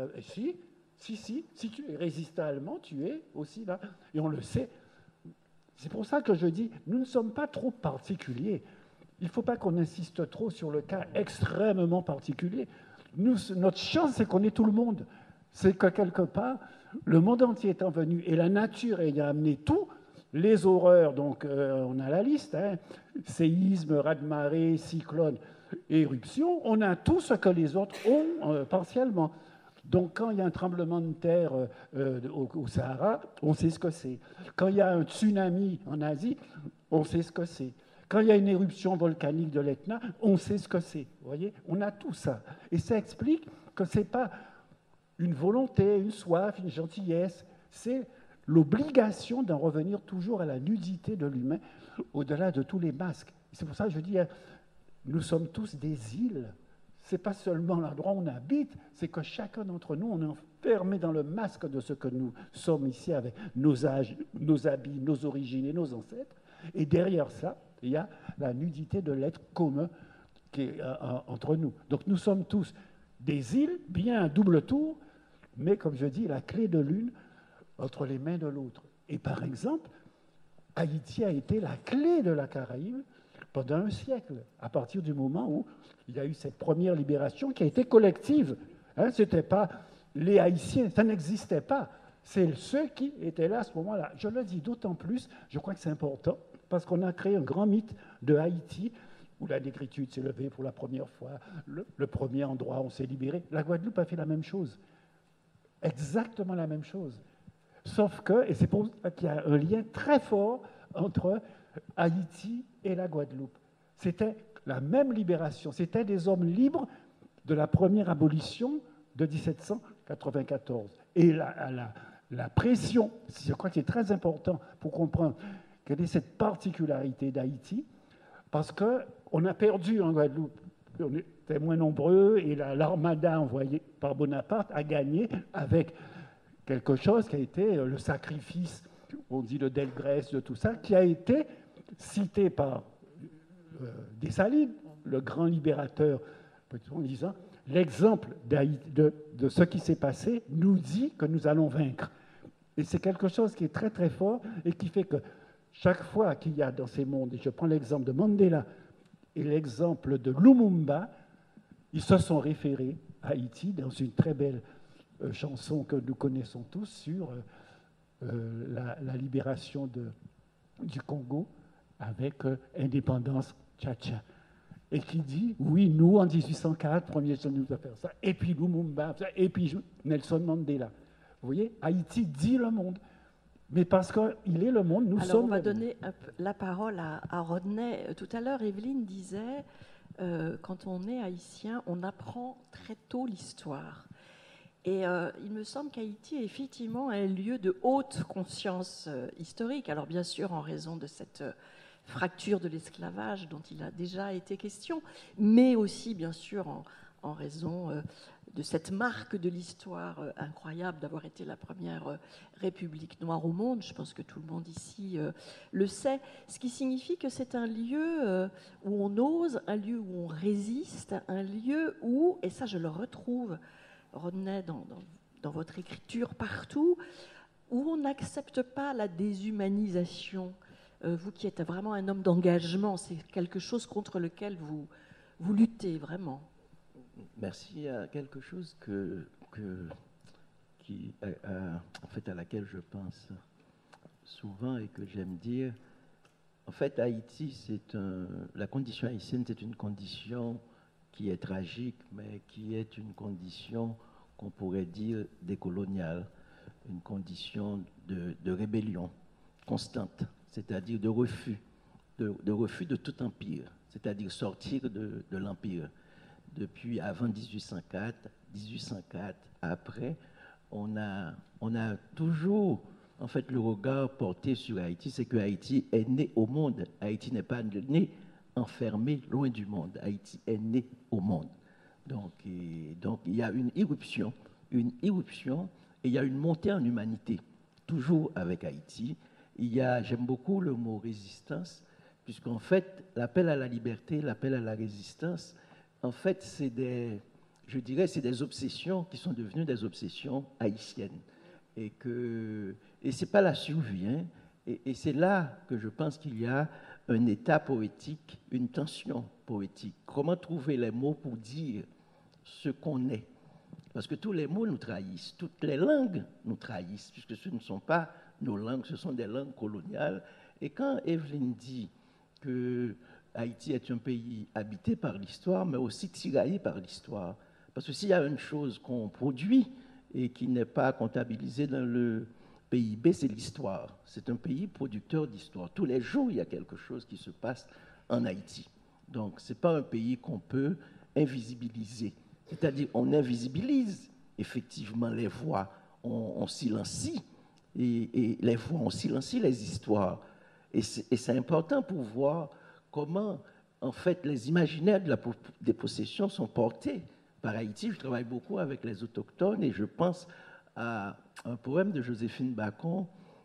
Speaker 6: Si tu es résistant allemand, tu es aussi là. Et on le sait. C'est pour ça que je dis, nous ne sommes pas trop particuliers. Il ne faut pas qu'on insiste trop sur le cas extrêmement particulier. Notre chance, c'est qu'on est tout le monde. C'est que quelque part, le monde entier étant venu et la nature ayant amené tout, les horreurs, donc on a la liste, hein, séisme, raz-de-marée, cyclone, éruption, on a tout ce que les autres ont partiellement. Donc quand il y a un tremblement de terre au Sahara, on sait ce que c'est. Quand il y a un tsunami en Asie, on sait ce que c'est. Quand il y a une éruption volcanique de l'Etna, on sait ce que c'est. Vous voyez, on a tout ça. Et ça explique que ce n'est pas une volonté, une soif, une gentillesse, c'est l'obligation d'en revenir toujours à la nudité de l'humain, au-delà de tous les masques. C'est pour ça que je dis, nous sommes tous des îles. Ce n'est pas seulement l'endroit où on habite, c'est que chacun d'entre nous, on est enfermé dans le masque de ce que nous sommes ici, avec nos âges, nos habits, nos origines et nos ancêtres. Et derrière ça, il y a la nudité de l'être commun qui est entre nous. Donc nous sommes tous des îles, bien à double tour, mais comme je dis, la clé de l'une entre les mains de l'autre. Et par exemple, Haïti a été la clé de la Caraïbe pendant un siècle, à partir du moment où il y a eu cette première libération qui a été collective. Hein, ce n'était pas les Haïtiens, ça n'existait pas. C'est ceux qui étaient là à ce moment-là. Je le dis d'autant plus, je crois que c'est important, parce qu'on a créé un grand mythe de Haïti, où la négritude s'est levée pour la première fois, le premier endroit où on s'est libéré. La Guadeloupe a fait la même chose. Exactement la même chose. Sauf que, et c'est pour ça qu'il y a un lien très fort entre Haïti et la Guadeloupe. C'était la même libération. C'était des hommes libres de la première abolition de 1794. Et la pression, je crois que c'est très important pour comprendre quelle est cette particularité d'Haïti, parce qu'on a perdu en Guadeloupe. On était moins nombreux et l'armada envoyée par Bonaparte a gagné avec quelque chose qui a été le sacrifice, on dit de Delgrès, de tout ça, qui a été cité par Dessalines, le grand libérateur, en disant l'exemple de ce qui s'est passé nous dit que nous allons vaincre. Et c'est quelque chose qui est très très fort et qui fait que chaque fois qu'il y a dans ces mondes, et je prends l'exemple de Mandela et l'exemple de Lumumba, ils se sont référés à Haïti dans une très belle chanson que nous connaissons tous sur la libération du Congo avec indépendance tcha-tcha. Et qui dit, oui, nous, en 1804, premier jour, nous avons fait ça, et puis Lumumba, et puis Nelson Mandela. Vous voyez, Haïti dit le monde. Mais parce qu'il est le monde, nous
Speaker 3: Alors,
Speaker 6: sommes
Speaker 3: on va
Speaker 6: le monde.
Speaker 3: donner la parole à Rodney. Tout à l'heure, Evelyne disait, quand on est haïtien, on apprend très tôt l'histoire. Et il me semble qu'Haïti est effectivement un lieu de haute conscience historique. Alors bien sûr, en raison de cette fracture de l'esclavage dont il a déjà été question, mais aussi bien sûr en raison de cette marque de l'histoire incroyable d'avoir été la première république noire au monde. Je pense que tout le monde ici le sait. Ce qui signifie que c'est un lieu où on ose, un lieu où on résiste, un lieu où, et ça je le retrouve, Rodney, dans votre écriture partout, où on n'accepte pas la déshumanisation. Vous qui êtes vraiment un homme d'engagement, c'est quelque chose contre lequel vous luttez vraiment.
Speaker 4: Merci. Il y a quelque chose en fait, à laquelle je pense souvent et que j'aime dire. En fait, Haïti, la condition haïtienne, c'est une condition qui est tragique, mais qui est une condition qu'on pourrait dire décoloniale, une condition de rébellion constante, c'est-à-dire de refus de tout empire, c'est-à-dire sortir de l'empire. Depuis avant 1804, après, on a toujours, en fait, le regard porté sur Haïti, c'est que Haïti est né au monde. Haïti n'est pas né enfermé loin du monde. Haïti est né au monde. Donc il y a une irruption, et il y a une montée en humanité, toujours avec Haïti. J'aime beaucoup le mot résistance, puisqu'en fait, l'appel à la liberté, l'appel à la résistance, en fait, c'est des obsessions qui sont devenues des obsessions haïtiennes. Et c'est pas la survie, hein. Et c'est là que je pense qu'il y a un état poétique, une tension poétique. Comment trouver les mots pour dire ce qu'on est? Parce que tous les mots nous trahissent, toutes les langues nous trahissent, puisque ce ne sont pas nos langues, ce sont des langues coloniales. Et quand Evelyne dit que Haïti est un pays habité par l'histoire, mais aussi tiraillé par l'histoire, parce que s'il y a une chose qu'on produit et qui n'est pas comptabilisée dans le PIB, c'est l'histoire. C'est un pays producteur d'histoire. Tous les jours, il y a quelque chose qui se passe en Haïti. Donc, ce n'est pas un pays qu'on peut invisibiliser. C'est-à-dire, on invisibilise effectivement les voix, on silencie, et les voix, on silencie les histoires. Et c'est important pour voir comment, en fait, les imaginaires des possessions sont portés par Haïti. Je travaille beaucoup avec les autochtones et je pense à un poème de Joséphine Bacon,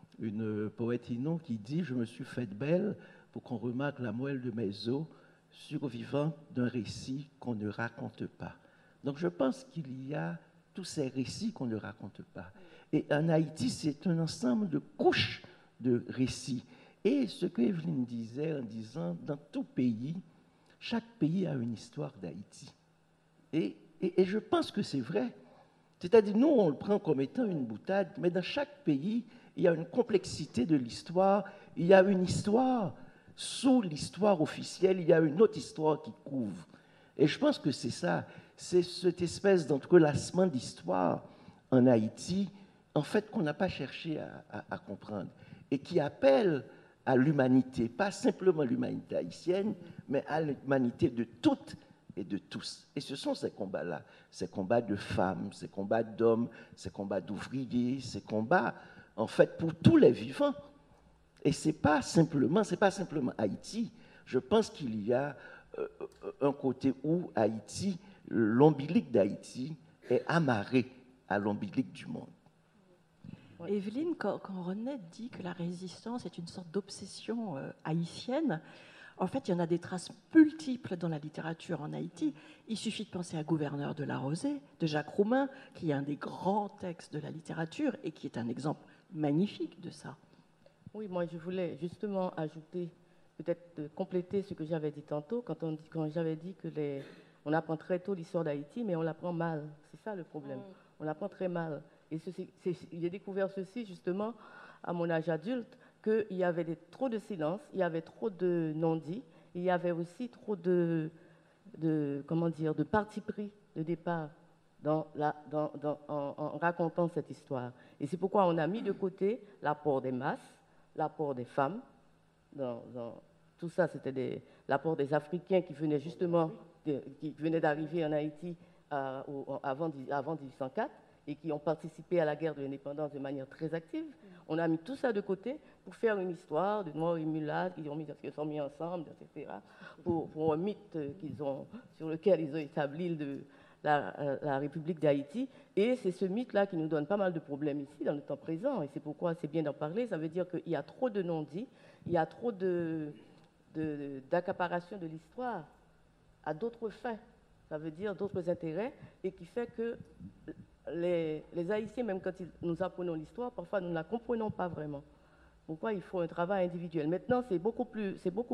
Speaker 4: une poète inno, qui dit « Je me suis faite belle pour qu'on remarque la moelle de mes os, survivant d'un récit qu'on ne raconte pas. » Donc je pense qu'il y a tous ces récits qu'on ne raconte pas. Et en Haïti, c'est un ensemble de couches de récits. Et ce que Evelyne disait en disant, dans tout pays, chaque pays a une histoire d'Haïti. Et je pense que c'est vrai. C'est-à-dire, nous, on le prend comme étant une boutade, mais dans chaque pays, il y a une complexité de l'histoire, il y a une histoire sous l'histoire officielle, il y a une autre histoire qui couvre. Et je pense que c'est ça, c'est cette espèce d'entrelacement d'histoire en Haïti, en fait, qu'on n'a pas cherché à comprendre, et qui appelle à l'humanité, pas simplement l'humanité haïtienne, mais à l'humanité de toutes et de tous. Et ce sont ces combats-là, ces combats de femmes, ces combats d'hommes, ces combats d'ouvriers, ces combats, en fait, pour tous les vivants. Et c'est pas simplement Haïti. Je pense qu'il y a un côté où Haïti, l'ombilic d'Haïti, est amarré à l'ombilic du monde.
Speaker 3: Evelyne, quand René dit que la résistance est une sorte d'obsession haïtienne, En fait, il y en a des traces multiples dans la littérature en Haïti. Il suffit de penser à Gouverneur de la Rosée, de Jacques Roumain, qui est un des grands textes de la littérature et qui est un exemple magnifique de ça.
Speaker 5: Oui, moi je voulais justement ajouter, peut-être compléter ce que j'avais dit tantôt, quand j'avais dit que on apprend très tôt l'histoire d'Haïti, mais on l'apprend mal. C'est ça le problème. On l'apprend très mal. Et j'ai découvert ceci justement à mon âge adulte, qu'il y avait trop de silence, il y avait trop de non-dits, il y avait aussi trop de parti pris de départ en racontant cette histoire. Et c'est pourquoi on a mis de côté l'apport des masses, l'apport des femmes. Tout ça, c'était l'apport des Africains qui venaient justement, qui venaient d'arriver en Haïti avant 1804 et qui ont participé à la guerre de l'indépendance de manière très active. On a mis tout ça de côté pour faire une histoire de Noirs et mulâtres qui sont mis ensemble, etc., pour un mythe sur lequel ils ont établi la République d'Haïti. Et c'est ce mythe-là qui nous donne pas mal de problèmes ici, dans le temps présent. Et c'est pourquoi c'est bien d'en parler. Ça veut dire qu'il y a trop de non-dits, il y a trop d'accaparation de l'histoire à d'autres fins. Ça veut dire d'autres intérêts, et qui fait que les Haïtiens, même quand nous apprenons l'histoire, parfois nous ne la comprenons pas vraiment. Pourquoi il faut un travail individuel. Maintenant, c'est beaucoup plus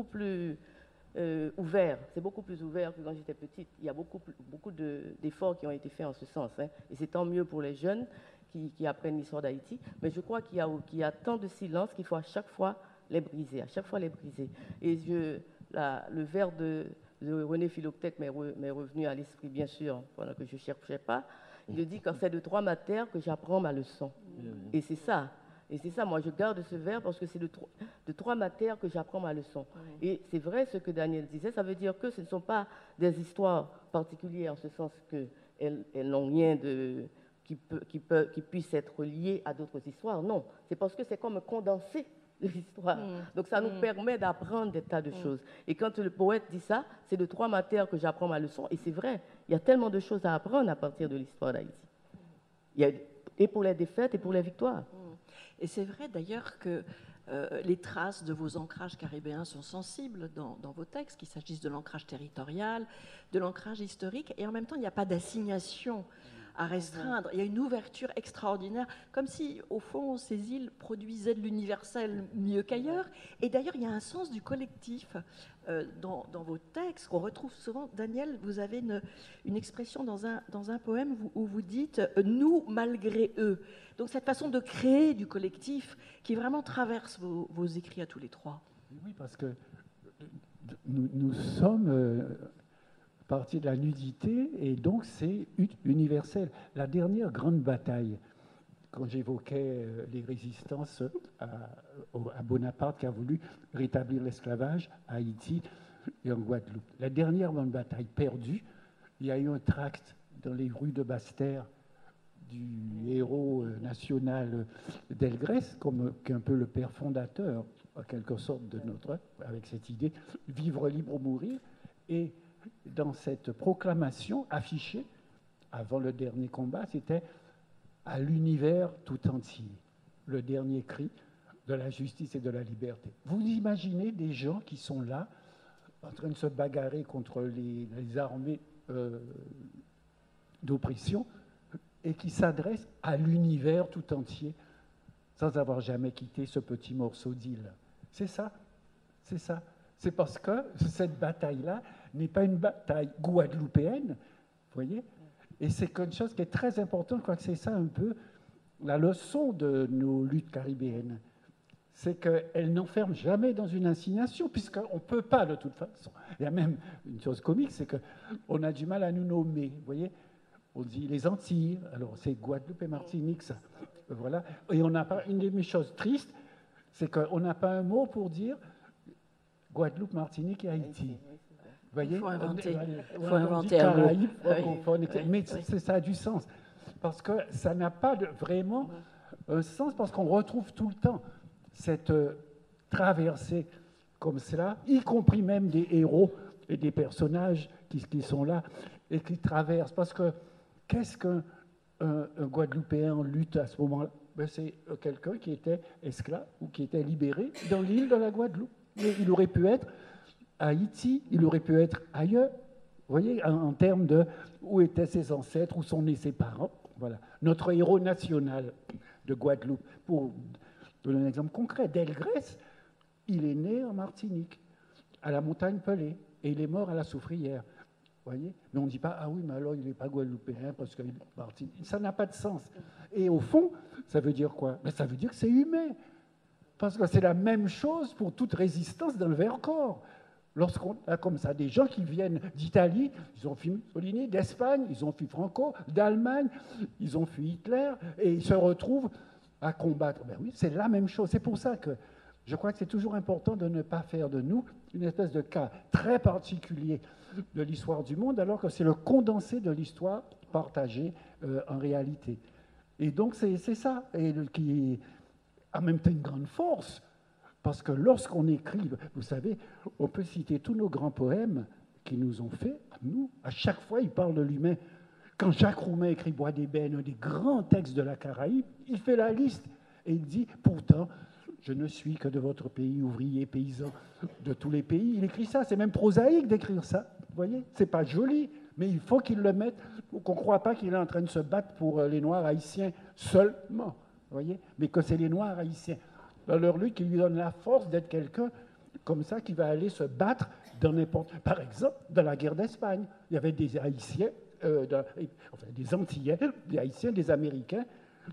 Speaker 5: ouvert. C'est beaucoup plus ouvert que quand j'étais petite. Il y a beaucoup d'efforts qui ont été faits en ce sens. Hein. Et c'est tant mieux pour les jeunes qui apprennent l'histoire d'Haïti. Mais je crois qu'il y a tant de silence qu'il faut à chaque fois les briser. Et le vers de René Philoctète m'est revenu à l'esprit, bien sûr, pendant que je ne cherchais pas. Il dit que c'est de 3 matières que j'apprends ma leçon. Et c'est ça. Et c'est ça, moi je garde ce vers parce que c'est de 3 matières que j'apprends ma leçon. Et c'est vrai ce que Daniel disait, ça veut dire que ce ne sont pas des histoires particulières en ce sens qu'elles n'ont rien qui puisse être lié à d'autres histoires. Non, c'est parce que c'est comme un condensé de l'histoire. Donc ça nous permet d'apprendre des tas de choses. Et quand le poète dit ça, c'est de 3 matières que j'apprends ma leçon. Et c'est vrai, il y a tellement de choses à apprendre à partir de l'histoire d'Haïti. Et pour les défaites et pour les victoires.
Speaker 3: Et c'est vrai d'ailleurs que les traces de vos ancrages caribéens sont sensibles dans vos textes, qu'il s'agisse de l'ancrage territorial, de l'ancrage historique, et en même temps, il n'y a pas d'assignation à restreindre. Il y a une ouverture extraordinaire, comme si, au fond, ces îles produisaient de l'universel mieux qu'ailleurs. Et d'ailleurs, il y a un sens du collectif dans vos textes qu'on retrouve souvent. Daniel, vous avez une expression dans un poème où vous dites « nous malgré eux ». Donc cette façon de créer du collectif qui vraiment traverse vos écrits à tous les 3.
Speaker 6: Oui, parce que nous sommes partie de la nudité et donc c'est universel. La dernière grande bataille, quand j'évoquais les résistances à Bonaparte qui a voulu rétablir l'esclavage à Haïti et en Guadeloupe, la dernière grande bataille perdue, il y a eu un tract dans les rues de Basse-Terre du héros national Delgrès, qui est un peu le père fondateur, en quelque sorte, de notre, avec cette idée, vivre libre ou mourir. Et dans cette proclamation affichée, avant le dernier combat, c'était à l'univers tout entier, le dernier cri de la justice et de la liberté. Vous imaginez des gens qui sont là, en train de se bagarrer contre les armées d'oppression, et qui s'adresse à l'univers tout entier, sans avoir jamais quitté ce petit morceau d'île. C'est ça, c'est ça. C'est parce que cette bataille-là n'est pas une bataille guadeloupéenne, vous voyez, et c'est quelque chose qui est très important, je crois que c'est ça un peu la leçon de nos luttes caribéennes. C'est qu'elles n'enferment jamais dans une assignation, puisqu'on ne peut pas de toute façon. Il y a même une chose comique, c'est qu'on a du mal à nous nommer, vous voyez. On dit les Antilles, alors c'est Guadeloupe et Martinique, ça. Voilà. Et on n'a pas, une de mes choses tristes, c'est qu'on n'a pas un mot pour dire Guadeloupe, Martinique et Haïti. Vous voyez,
Speaker 3: il faut inventer,
Speaker 6: Caraïbes, francophones, mais ça a du sens. Parce que ça n'a pas vraiment un sens, parce qu'on retrouve tout le temps cette traversée comme cela, y compris même des héros et des personnages qui sont là et qui traversent. Parce que qu'est-ce qu'un Guadeloupéen en lutte à ce moment-là? Ben, c'est quelqu'un qui était esclave ou qui était libéré dans l'île de la Guadeloupe. Mais il aurait pu être à Haïti, il aurait pu être ailleurs. Vous voyez, en termes de où étaient ses ancêtres, où sont nés ses parents. Voilà. Notre héros national de Guadeloupe, pour donner un exemple concret, Delgrès, il est né en Martinique, à la montagne Pelée, et il est mort à la Soufrière. Voyez, mais on ne dit pas, ah oui, mais alors il n'est pas guadeloupéen parce qu'il est parti. Ça n'a pas de sens. Et au fond, ça veut dire quoi? Ben, ça veut dire que c'est humain. Parce que c'est la même chose pour toute résistance dans le Vercors. Lorsqu'on a comme ça des gens qui viennent d'Italie, ils ont fui Mussolini, d'Espagne, ils ont fui Franco, d'Allemagne, ils ont fui Hitler, et ils se retrouvent à combattre. Ben oui, c'est la même chose. C'est pour ça que je crois que c'est toujours important de ne pas faire de nous une espèce de cas très particulier de l'histoire du monde, alors que c'est le condensé de l'histoire partagée en réalité. Et donc c'est ça, et qui a en même temps une grande force, parce que lorsqu'on écrit, vous savez, on peut citer tous nos grands poèmes qui nous ont fait, nous, à chaque fois, ils parlent de l'humain. Quand Jacques Roumain écrit Bois d'ébène, un des grands textes de la Caraïbe, il fait la liste et il dit, pourtant, je ne suis que de votre pays, ouvrier, paysan, de tous les pays. Il écrit ça, c'est même prosaïque d'écrire ça. Vous voyez, c'est pas joli, mais il faut qu'il le mette, qu'on ne croit pas qu'il est en train de se battre pour les Noirs haïtiens seulement, vous voyez, mais que c'est les Noirs haïtiens, dans leur lutte, qui lui donne la force d'être quelqu'un comme ça, qui va aller se battre dans n'importe... Par exemple, dans la guerre d'Espagne, il y avait des Haïtiens, enfin des Antillais, des Haïtiens, des Américains,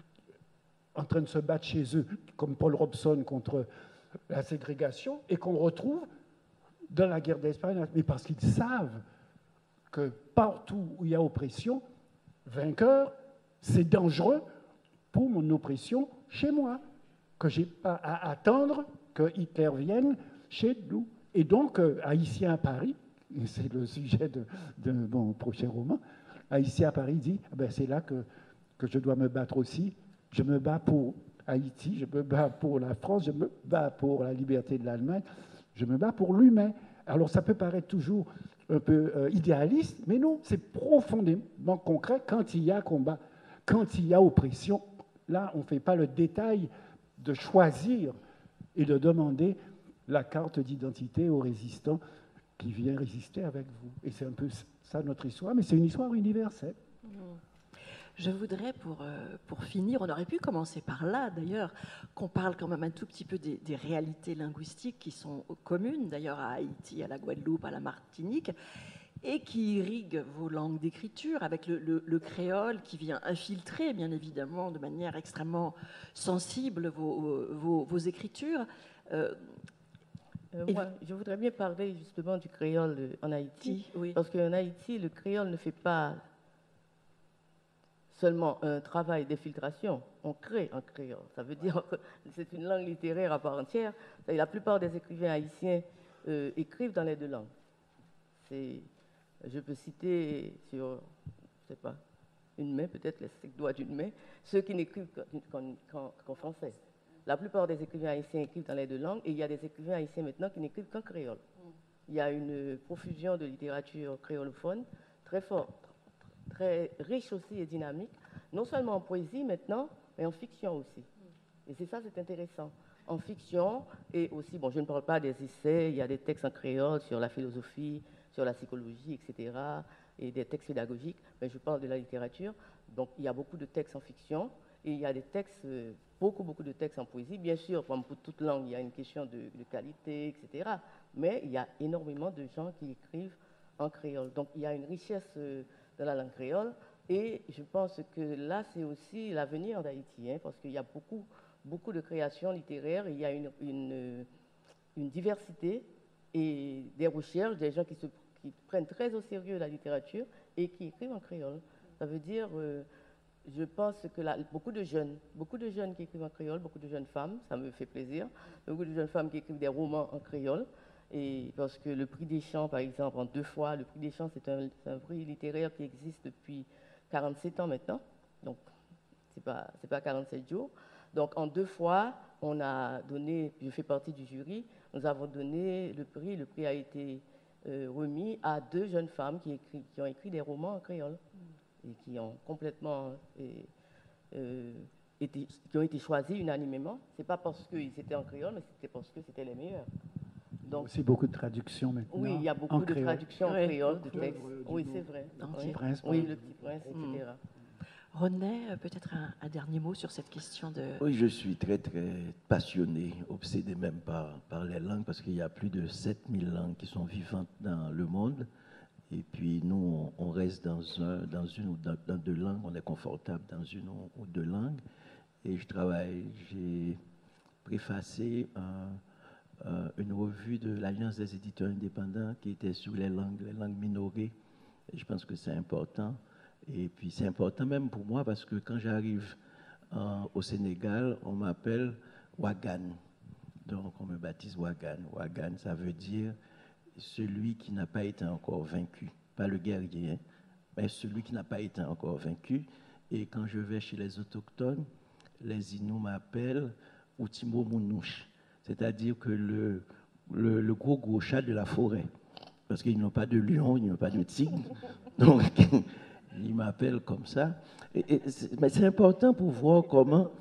Speaker 6: en train de se battre chez eux, comme Paul Robeson contre la ségrégation, et qu'on retrouve dans la guerre d'Espagne, mais parce qu'ils savent que partout où il y a oppression, vainqueur, c'est dangereux pour mon oppression chez moi, que je n'ai pas à attendre que Hitler vienne chez nous. Et donc, Haïtien à Paris, c'est le sujet de mon prochain roman, Haïtien à Paris dit, ben, c'est là que je dois me battre aussi. Je me bats pour Haïti, je me bats pour la France, je me bats pour la liberté de l'Allemagne, je me bats pour l'humain. Alors ça peut paraître toujours un peu idéaliste, mais non, c'est profondément concret quand il y a combat, quand il y a oppression. Là, on ne fait pas le détail de choisir et de demander la carte d'identité aux résistants qui viennent résister avec vous. Et c'est un peu ça notre histoire, mais c'est une histoire universelle.
Speaker 3: Je voudrais, pour finir, on aurait pu commencer par là d'ailleurs, qu'on parle quand même un tout petit peu des réalités linguistiques qui sont communes d'ailleurs à Haïti, à la Guadeloupe, à la Martinique, et qui irriguent vos langues d'écriture avec le créole qui vient infiltrer, bien évidemment, de manière extrêmement sensible vos écritures.
Speaker 5: Moi, je voudrais bien parler justement du créole en Haïti,
Speaker 3: oui.
Speaker 5: Parce qu'en Haïti, le créole ne fait pas seulement un travail d'infiltration, on crée un créole. Ça veut dire que c'est une langue littéraire à part entière. La plupart des écrivains haïtiens écrivent dans les deux langues. Je peux citer sur, je sais pas, une main, peut-être les 5 doigts d'une main, ceux qui n'écrivent qu'en français. La plupart des écrivains haïtiens écrivent dans les deux langues, et il y a des écrivains haïtiens maintenant qui n'écrivent qu'en créole. Il y a une profusion de littérature créolophone très forte, très riche aussi et dynamique, non seulement en poésie maintenant, mais en fiction aussi. Et c'est ça, c'est intéressant. En fiction, et aussi, bon, je ne parle pas des essais, il y a des textes en créole sur la philosophie, sur la psychologie, etc., et des textes pédagogiques, mais je parle de la littérature. Donc, il y a beaucoup de textes en fiction, et il y a des textes, beaucoup de textes en poésie. Bien sûr, comme pour toute langue, il y a une question de qualité, etc., mais il y a énormément de gens qui écrivent en créole. Donc, il y a une richesse de la langue créole, et je pense que là, c'est aussi l'avenir d'Haïti, parce qu'il y a beaucoup de créations littéraires, il y a une diversité et des recherches, des gens qui prennent très au sérieux la littérature et qui écrivent en créole. Ça veut dire, je pense que là, beaucoup de jeunes qui écrivent en créole, beaucoup de jeunes femmes, ça me fait plaisir, beaucoup de jeunes femmes qui écrivent des romans en créole, et parce que le prix des Champs, par exemple, en 2 fois, le prix des Champs, c'est un prix littéraire qui existe depuis 47 ans maintenant, donc c'est pas 47 jours. Donc en 2 fois, on a donné, je fais partie du jury, nous avons donné le prix. Le prix a été remis à 2 jeunes femmes qui ont écrit des romans en créole et qui ont complètement qui ont été choisies unanimement. C'est pas parce qu'ils étaient en créole, mais c'était parce que c'était les meilleurs. Donc,
Speaker 6: aussi beaucoup de traductions maintenant.
Speaker 5: oui, il y a
Speaker 6: en
Speaker 5: beaucoup de
Speaker 6: créole.
Speaker 5: traductions en
Speaker 3: Oui,
Speaker 5: créole de
Speaker 3: beaucoup.
Speaker 5: textes.
Speaker 6: Du
Speaker 5: Oui,
Speaker 6: coup,
Speaker 5: c'est vrai.
Speaker 3: Entier.
Speaker 5: Oui,
Speaker 6: Prince,
Speaker 5: oui,
Speaker 6: par
Speaker 5: le Petit Prince,
Speaker 3: Mm.
Speaker 5: etc.
Speaker 3: René, peut-être un dernier mot sur cette question de...
Speaker 4: Oui, je suis très, très passionné, obsédé même par les langues, parce qu'il y a plus de 7000 langues qui sont vivantes dans le monde. Et puis, nous, on reste dans une ou dans deux langues, on est confortable dans une ou deux langues. Et j'ai préfacé une revue de l'Alliance des éditeurs indépendants qui était sur les langues minorées. Et je pense que c'est important. Et puis c'est important même pour moi parce que quand j'arrive au Sénégal, on m'appelle Wagan. Donc on me baptise Wagan. Wagan, ça veut dire celui qui n'a pas été encore vaincu. Pas le guerrier, hein, mais celui qui n'a pas été encore vaincu. Et quand je vais chez les autochtones, les Inuits m'appellent Outimo Mounouche. C'est-à-dire que le gros chat de la forêt. Parce qu'ils n'ont pas de lion, ils n'ont pas de tigre. Donc, ils m'appellent comme ça. Mais c'est important pour voir comment...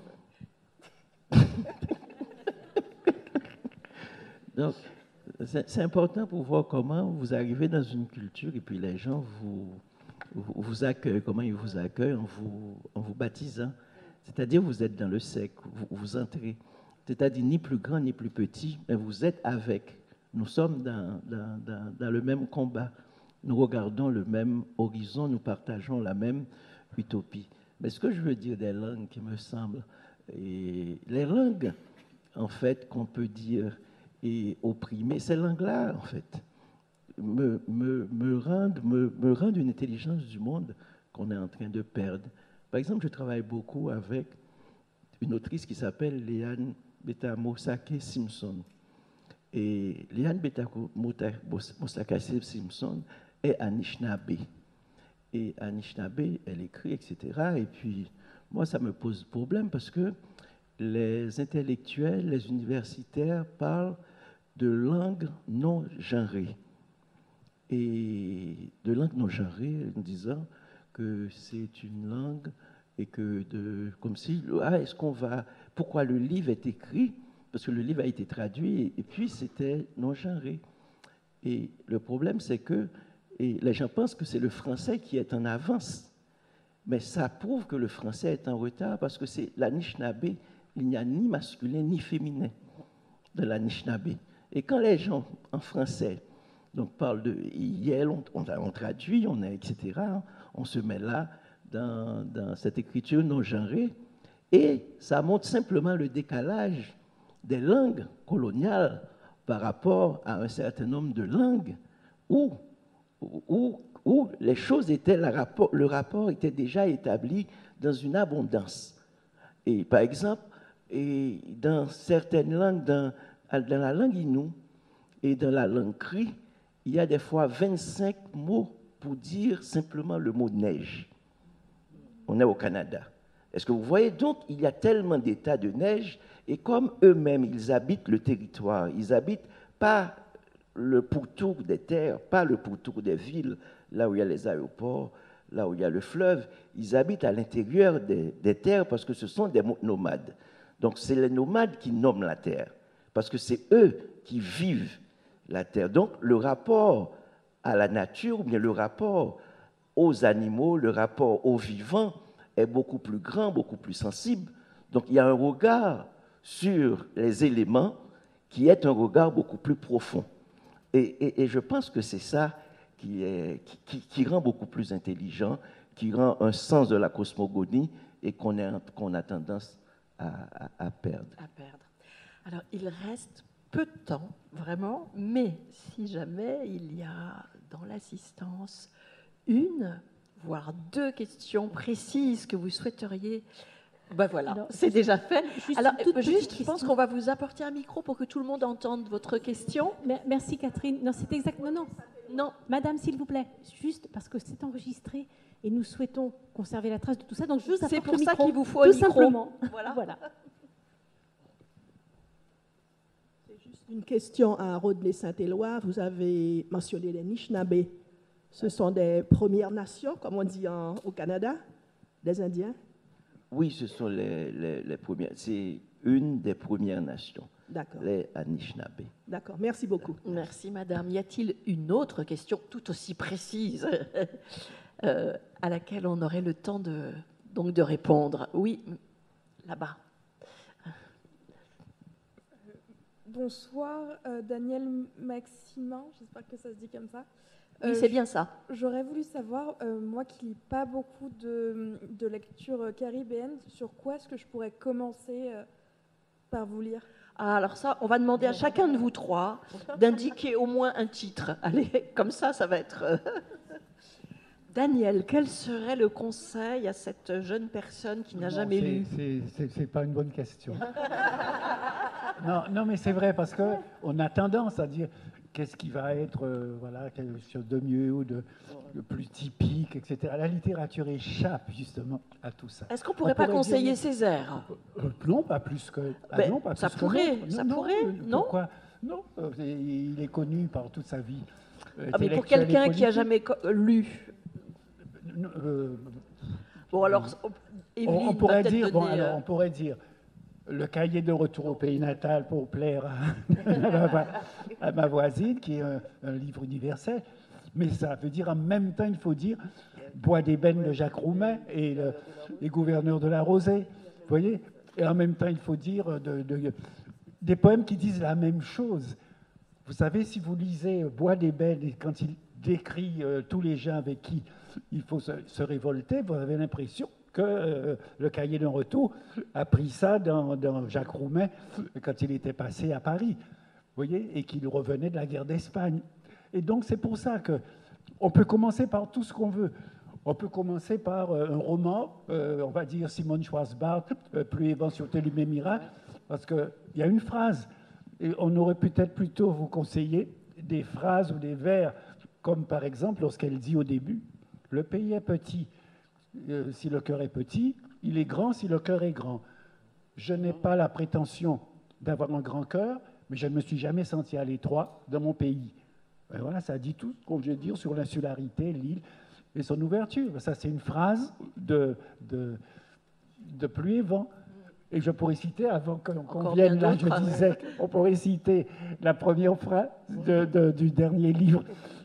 Speaker 4: Donc, c'est important pour voir comment vous arrivez dans une culture et puis les gens vous accueillent, comment ils vous accueillent en vous baptisant. C'est-à-dire vous êtes dans le cercle, vous entrez. C'est-à-dire ni plus grand ni plus petit, mais vous êtes avec. Nous sommes dans le même combat. Nous regardons le même horizon, nous partageons la même utopie. Mais ce que je veux dire des langues qui me semblent, et les langues, en fait, qu'on peut dire et opprimées, ces langues-là, en fait, me rendent une intelligence du monde qu'on est en train de perdre. Par exemple, je travaille beaucoup avec une autrice qui s'appelle Léane Beta-Mosake Simpson. Et Léane Beta-Mosake Simpson est Anishinaabe. Et Anishinaabe, elle écrit, etc. Et puis, moi, ça me pose problème parce que les intellectuels, les universitaires parlent de langue non genrée. Et de langue non genrée en disant que c'est une langue et que comme si, est-ce qu'on va, pourquoi le livre est écrit, parce que le livre a été traduit et puis c'était non genré. Et le problème c'est que les gens pensent que c'est le français qui est en avance, mais ça prouve que le français est en retard parce que c'est l'Anishinaabe, il n'y a ni masculin ni féminin dans l'Anishinaabe. Et quand les gens en français donc parlent de Yel, on traduit, on est, etc., on se met là dans cette écriture non genrée, et ça montre simplement le décalage des langues coloniales par rapport à un certain nombre de langues où les choses étaient, le rapport était déjà établi dans une abondance. Et par exemple, dans certaines langues, dans la langue Innu et dans la langue Cri, il y a des fois 25 mots pour dire simplement le mot neige. On est au Canada. Est-ce que vous voyez? Donc, il y a tellement d'états de neige, et comme eux-mêmes, ils habitent le territoire, ils habitent pas le pourtour des terres, pas le pourtour des villes, là où il y a les aéroports, là où il y a le fleuve, ils habitent à l'intérieur des terres parce que ce sont des nomades. Donc, c'est les nomades qui nomment la terre, parce que c'est eux qui vivent la terre. Donc, le rapport à la nature, ou bien le rapport aux animaux, le rapport aux vivants est beaucoup plus grand, beaucoup plus sensible. Donc il y a un regard sur les éléments qui est un regard beaucoup plus profond. Et je pense que c'est ça qui rend beaucoup plus intelligent, qui rend un sens de la cosmogonie et qu'on a tendance à perdre.
Speaker 3: Alors il reste peu de temps, vraiment, mais si jamais il y a dans l'assistance une, voire deux questions précises que vous souhaiteriez, ben voilà, c'est déjà fait. Alors, je pense qu'on va vous apporter un micro pour que tout le monde entende votre question.
Speaker 2: Merci Catherine. Non, c'est exactement non. Madame, s'il vous plaît, juste parce que c'est enregistré et nous souhaitons conserver la trace de tout ça. Donc je vous apporte
Speaker 3: c'est pour
Speaker 2: le
Speaker 3: ça
Speaker 2: micro,
Speaker 3: qu'il vous faut un
Speaker 2: tout
Speaker 3: micro.
Speaker 2: Simplement.
Speaker 3: Voilà.
Speaker 7: C'est juste une question à Rodney Saint-Éloi. Vous avez mentionné les Anishinaabe. Ce sont des Premières Nations, comme on dit au Canada, des Indiens.
Speaker 4: Oui, ce sont les premières. C'est une des premières nations,
Speaker 7: D'accord.
Speaker 4: les Anishinaabe.
Speaker 7: D'accord. Merci beaucoup.
Speaker 3: Merci, madame. Y a-t-il une autre question tout aussi précise à laquelle on aurait le temps donc de répondre? Oui, là-bas.
Speaker 8: Bonsoir, Daniel Maximin, j'espère que ça se dit comme ça.
Speaker 3: Oui, c'est bien ça.
Speaker 8: J'aurais voulu savoir, moi qui lis pas beaucoup de lecture caribéenne, sur quoi est-ce que je pourrais commencer par vous lire?
Speaker 3: Ah, alors ça, on va demander à chacun de vous trois d'indiquer au moins un titre. Allez, comme ça va être... Daniel, quel serait le conseil à cette jeune personne qui n'a jamais lu?
Speaker 6: C'est pas une bonne question. Non, mais c'est vrai, parce qu'on a tendance à dire qu'est-ce qui va être voilà, quelque chose de mieux ou de plus typique, etc. La littérature échappe justement à tout ça.
Speaker 3: Est-ce qu'on pourrait pas conseiller Césaire?
Speaker 6: Non, pas plus que... non, pas
Speaker 3: ça
Speaker 6: plus que
Speaker 3: pourrait,
Speaker 6: non.
Speaker 3: ça
Speaker 6: Non,
Speaker 3: pourrait, non?
Speaker 6: Pourquoi? Non, il est connu par toute sa vie.
Speaker 3: Mais pour quelqu'un qui n'a jamais lu... Bon, alors, Evelyne
Speaker 6: on pourrait
Speaker 3: va
Speaker 6: dire,
Speaker 3: donner,
Speaker 6: on pourrait dire le cahier de retour au pays natal pour plaire à ma voisine, qui est un livre universel. Mais ça veut dire en même temps, il faut dire Bois d'ébène de Jacques Roumain et les gouverneurs de la Rosée. Vous voyez? Et en même temps, il faut dire des poèmes qui disent la même chose. Vous savez, si vous lisez Bois d'ébène, et quand il décrit tous les gens avec qui il faut se révolter, vous avez l'impression que le cahier d'un retour a pris ça dans Jacques Roumain quand il était passé à Paris, vous voyez, et qu'il revenait de la guerre d'Espagne. Et donc c'est pour ça qu'on peut commencer par tout ce qu'on veut. On peut commencer par un roman, on va dire Simone Schwarzbart, Pluie et vent sur Télémémira, parce qu'il y a une phrase, et on aurait peut-être plutôt vous conseiller des phrases ou des vers, comme par exemple lorsqu'elle dit au début, le pays est petit, si le cœur est petit, il est grand si le cœur est grand. Je n'ai pas la prétention d'avoir un grand cœur, mais je ne me suis jamais senti à l'étroit dans mon pays. Et voilà, ça dit tout ce qu'on veut dire sur l'insularité, l'île et son ouverture. Ça, c'est une phrase de Pluie et vent. Et je pourrais citer, avant qu'on vienne là, je disais, on pourrait citer la première phrase du dernier livre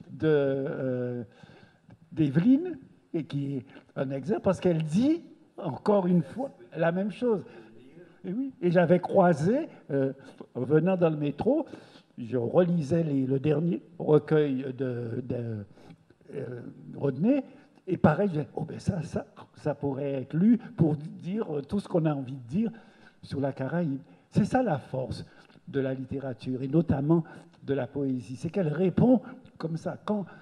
Speaker 6: d'Evelyne, et qui est un exemple, parce qu'elle dit, encore une fois, la même chose. Et oui, et j'avais croisé, en venant dans le métro, je relisais le dernier recueil de Rodney, et pareil, je disais, oh ben ça pourrait être lu pour dire tout ce qu'on a envie de dire sur la Caraïbe. C'est ça la force de la littérature, et notamment de la poésie, c'est qu'elle répond comme ça.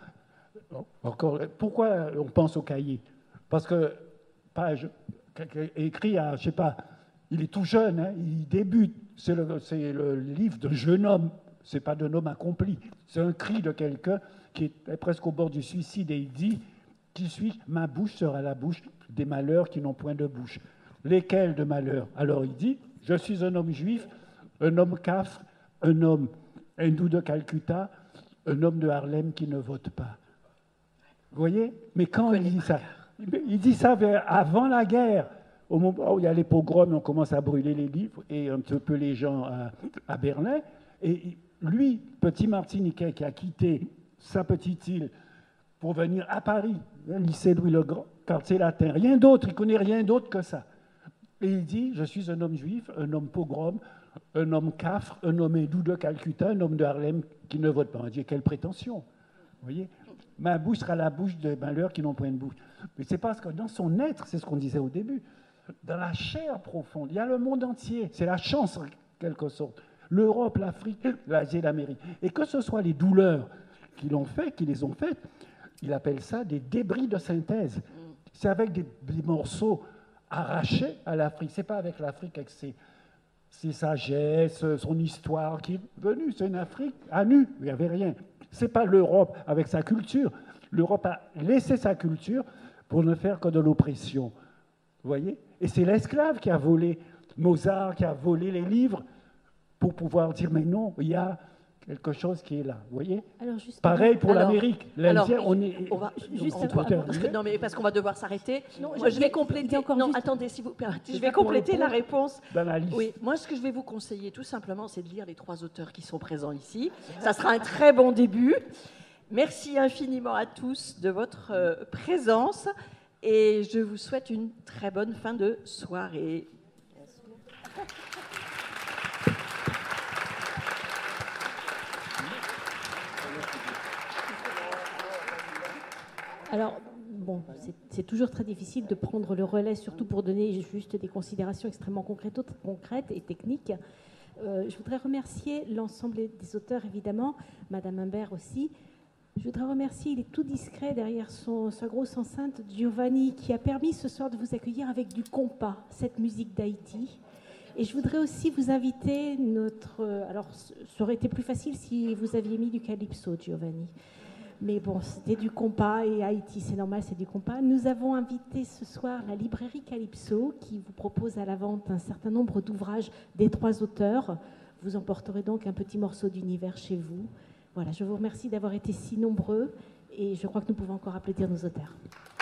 Speaker 6: Pourquoi on pense au cahier? Parce que Page écrit à, je sais pas, il est tout jeune, hein, il débute, c'est le livre d'un jeune homme, c'est pas d'un homme accompli, c'est un cri de quelqu'un qui est presque au bord du suicide, et il dit, qui suis-je? Ma bouche sera la bouche des malheurs qui n'ont point de bouche. Lesquels de malheurs? Alors il dit, je suis un homme juif, un homme cafre, un homme hindou de Calcutta, un homme de Harlem qui ne vote pas. Vous voyez? Mais quand il dit ça avant la guerre, au moment où il y a les pogroms, on commence à brûler les livres, et un petit peu les gens à Berlin. Et lui, petit Martiniquais qui a quitté sa petite île pour venir à Paris, le lycée Louis le Grand, quartier latin, rien d'autre, il ne connaît rien d'autre que ça. Et il dit, je suis un homme juif, un homme pogrom, un homme cafre, un homme hindou de Calcutta, un homme de Harlem qui ne vote pas. On dit, quelle prétention! Vous voyez? Ma bouche sera la bouche des malheurs qui n'ont point de bouche. Mais c'est parce que dans son être, c'est ce qu'on disait au début, dans la chair profonde, il y a le monde entier. C'est la chance, en quelque sorte. L'Europe, l'Afrique, l'Asie et l'Amérique. Et que ce soit les douleurs qui les ont faites, il appelle ça des débris de synthèse. C'est avec des morceaux arrachés à l'Afrique. C'est pas avec l'Afrique, avec ses sagesses, son histoire qui est venue. C'est une Afrique à nu, il n'y avait rien. C'est pas l'Europe avec sa culture. L'Europe a laissé sa culture pour ne faire que de l'oppression. Vous voyez? Et c'est l'esclave qui a volé Mozart, qui a volé les livres pour pouvoir dire, mais non, il y a quelque chose qui est là, vous voyez?
Speaker 2: Alors, justement,
Speaker 6: Pareil pour
Speaker 3: Alors-
Speaker 6: l'Amérique.
Speaker 3: alors,
Speaker 6: L'Indien, on est...
Speaker 3: On va
Speaker 2: Juste
Speaker 3: on-
Speaker 2: avant-
Speaker 3: parce que- non, mais parce qu'on va devoir s'arrêter.
Speaker 2: Non,
Speaker 3: Moi,
Speaker 2: il
Speaker 3: je
Speaker 2: y a-
Speaker 3: vais compléter.
Speaker 2: il y a encore
Speaker 3: Non,
Speaker 2: juste-
Speaker 3: attendez, si vous permettez,
Speaker 2: C'est
Speaker 3: je
Speaker 2: ça
Speaker 3: vais
Speaker 2: pour
Speaker 3: compléter
Speaker 2: le
Speaker 3: la
Speaker 2: point.
Speaker 3: réponse.
Speaker 6: dans la liste.
Speaker 3: Oui, moi, ce que je vais vous conseiller, tout simplement, c'est de lire les 3 auteurs qui sont présents ici. Ça sera un très bon début. Merci infiniment à tous de votre présence et je vous souhaite une très bonne fin de soirée.
Speaker 2: Alors, bon, c'est toujours très difficile de prendre le relais, surtout pour donner juste des considérations extrêmement concrètes et techniques. Je voudrais remercier l'ensemble des auteurs, évidemment, Madame Humbert aussi. Je voudrais remercier, il est tout discret derrière sa grosse enceinte, Giovanni, qui a permis ce soir de vous accueillir avec du compas, cette musique d'Haïti. Et je voudrais aussi vous inviter alors, ça aurait été plus facile si vous aviez mis du calypso, Giovanni. Mais bon, c'était du compas et Haïti, c'est normal, c'est du compas. Nous avons invité ce soir la librairie Calypso qui vous propose à la vente un certain nombre d'ouvrages des 3 auteurs. Vous emporterez donc un petit morceau d'univers chez vous. Voilà, je vous remercie d'avoir été si nombreux et je crois que nous pouvons encore applaudir nos auteurs.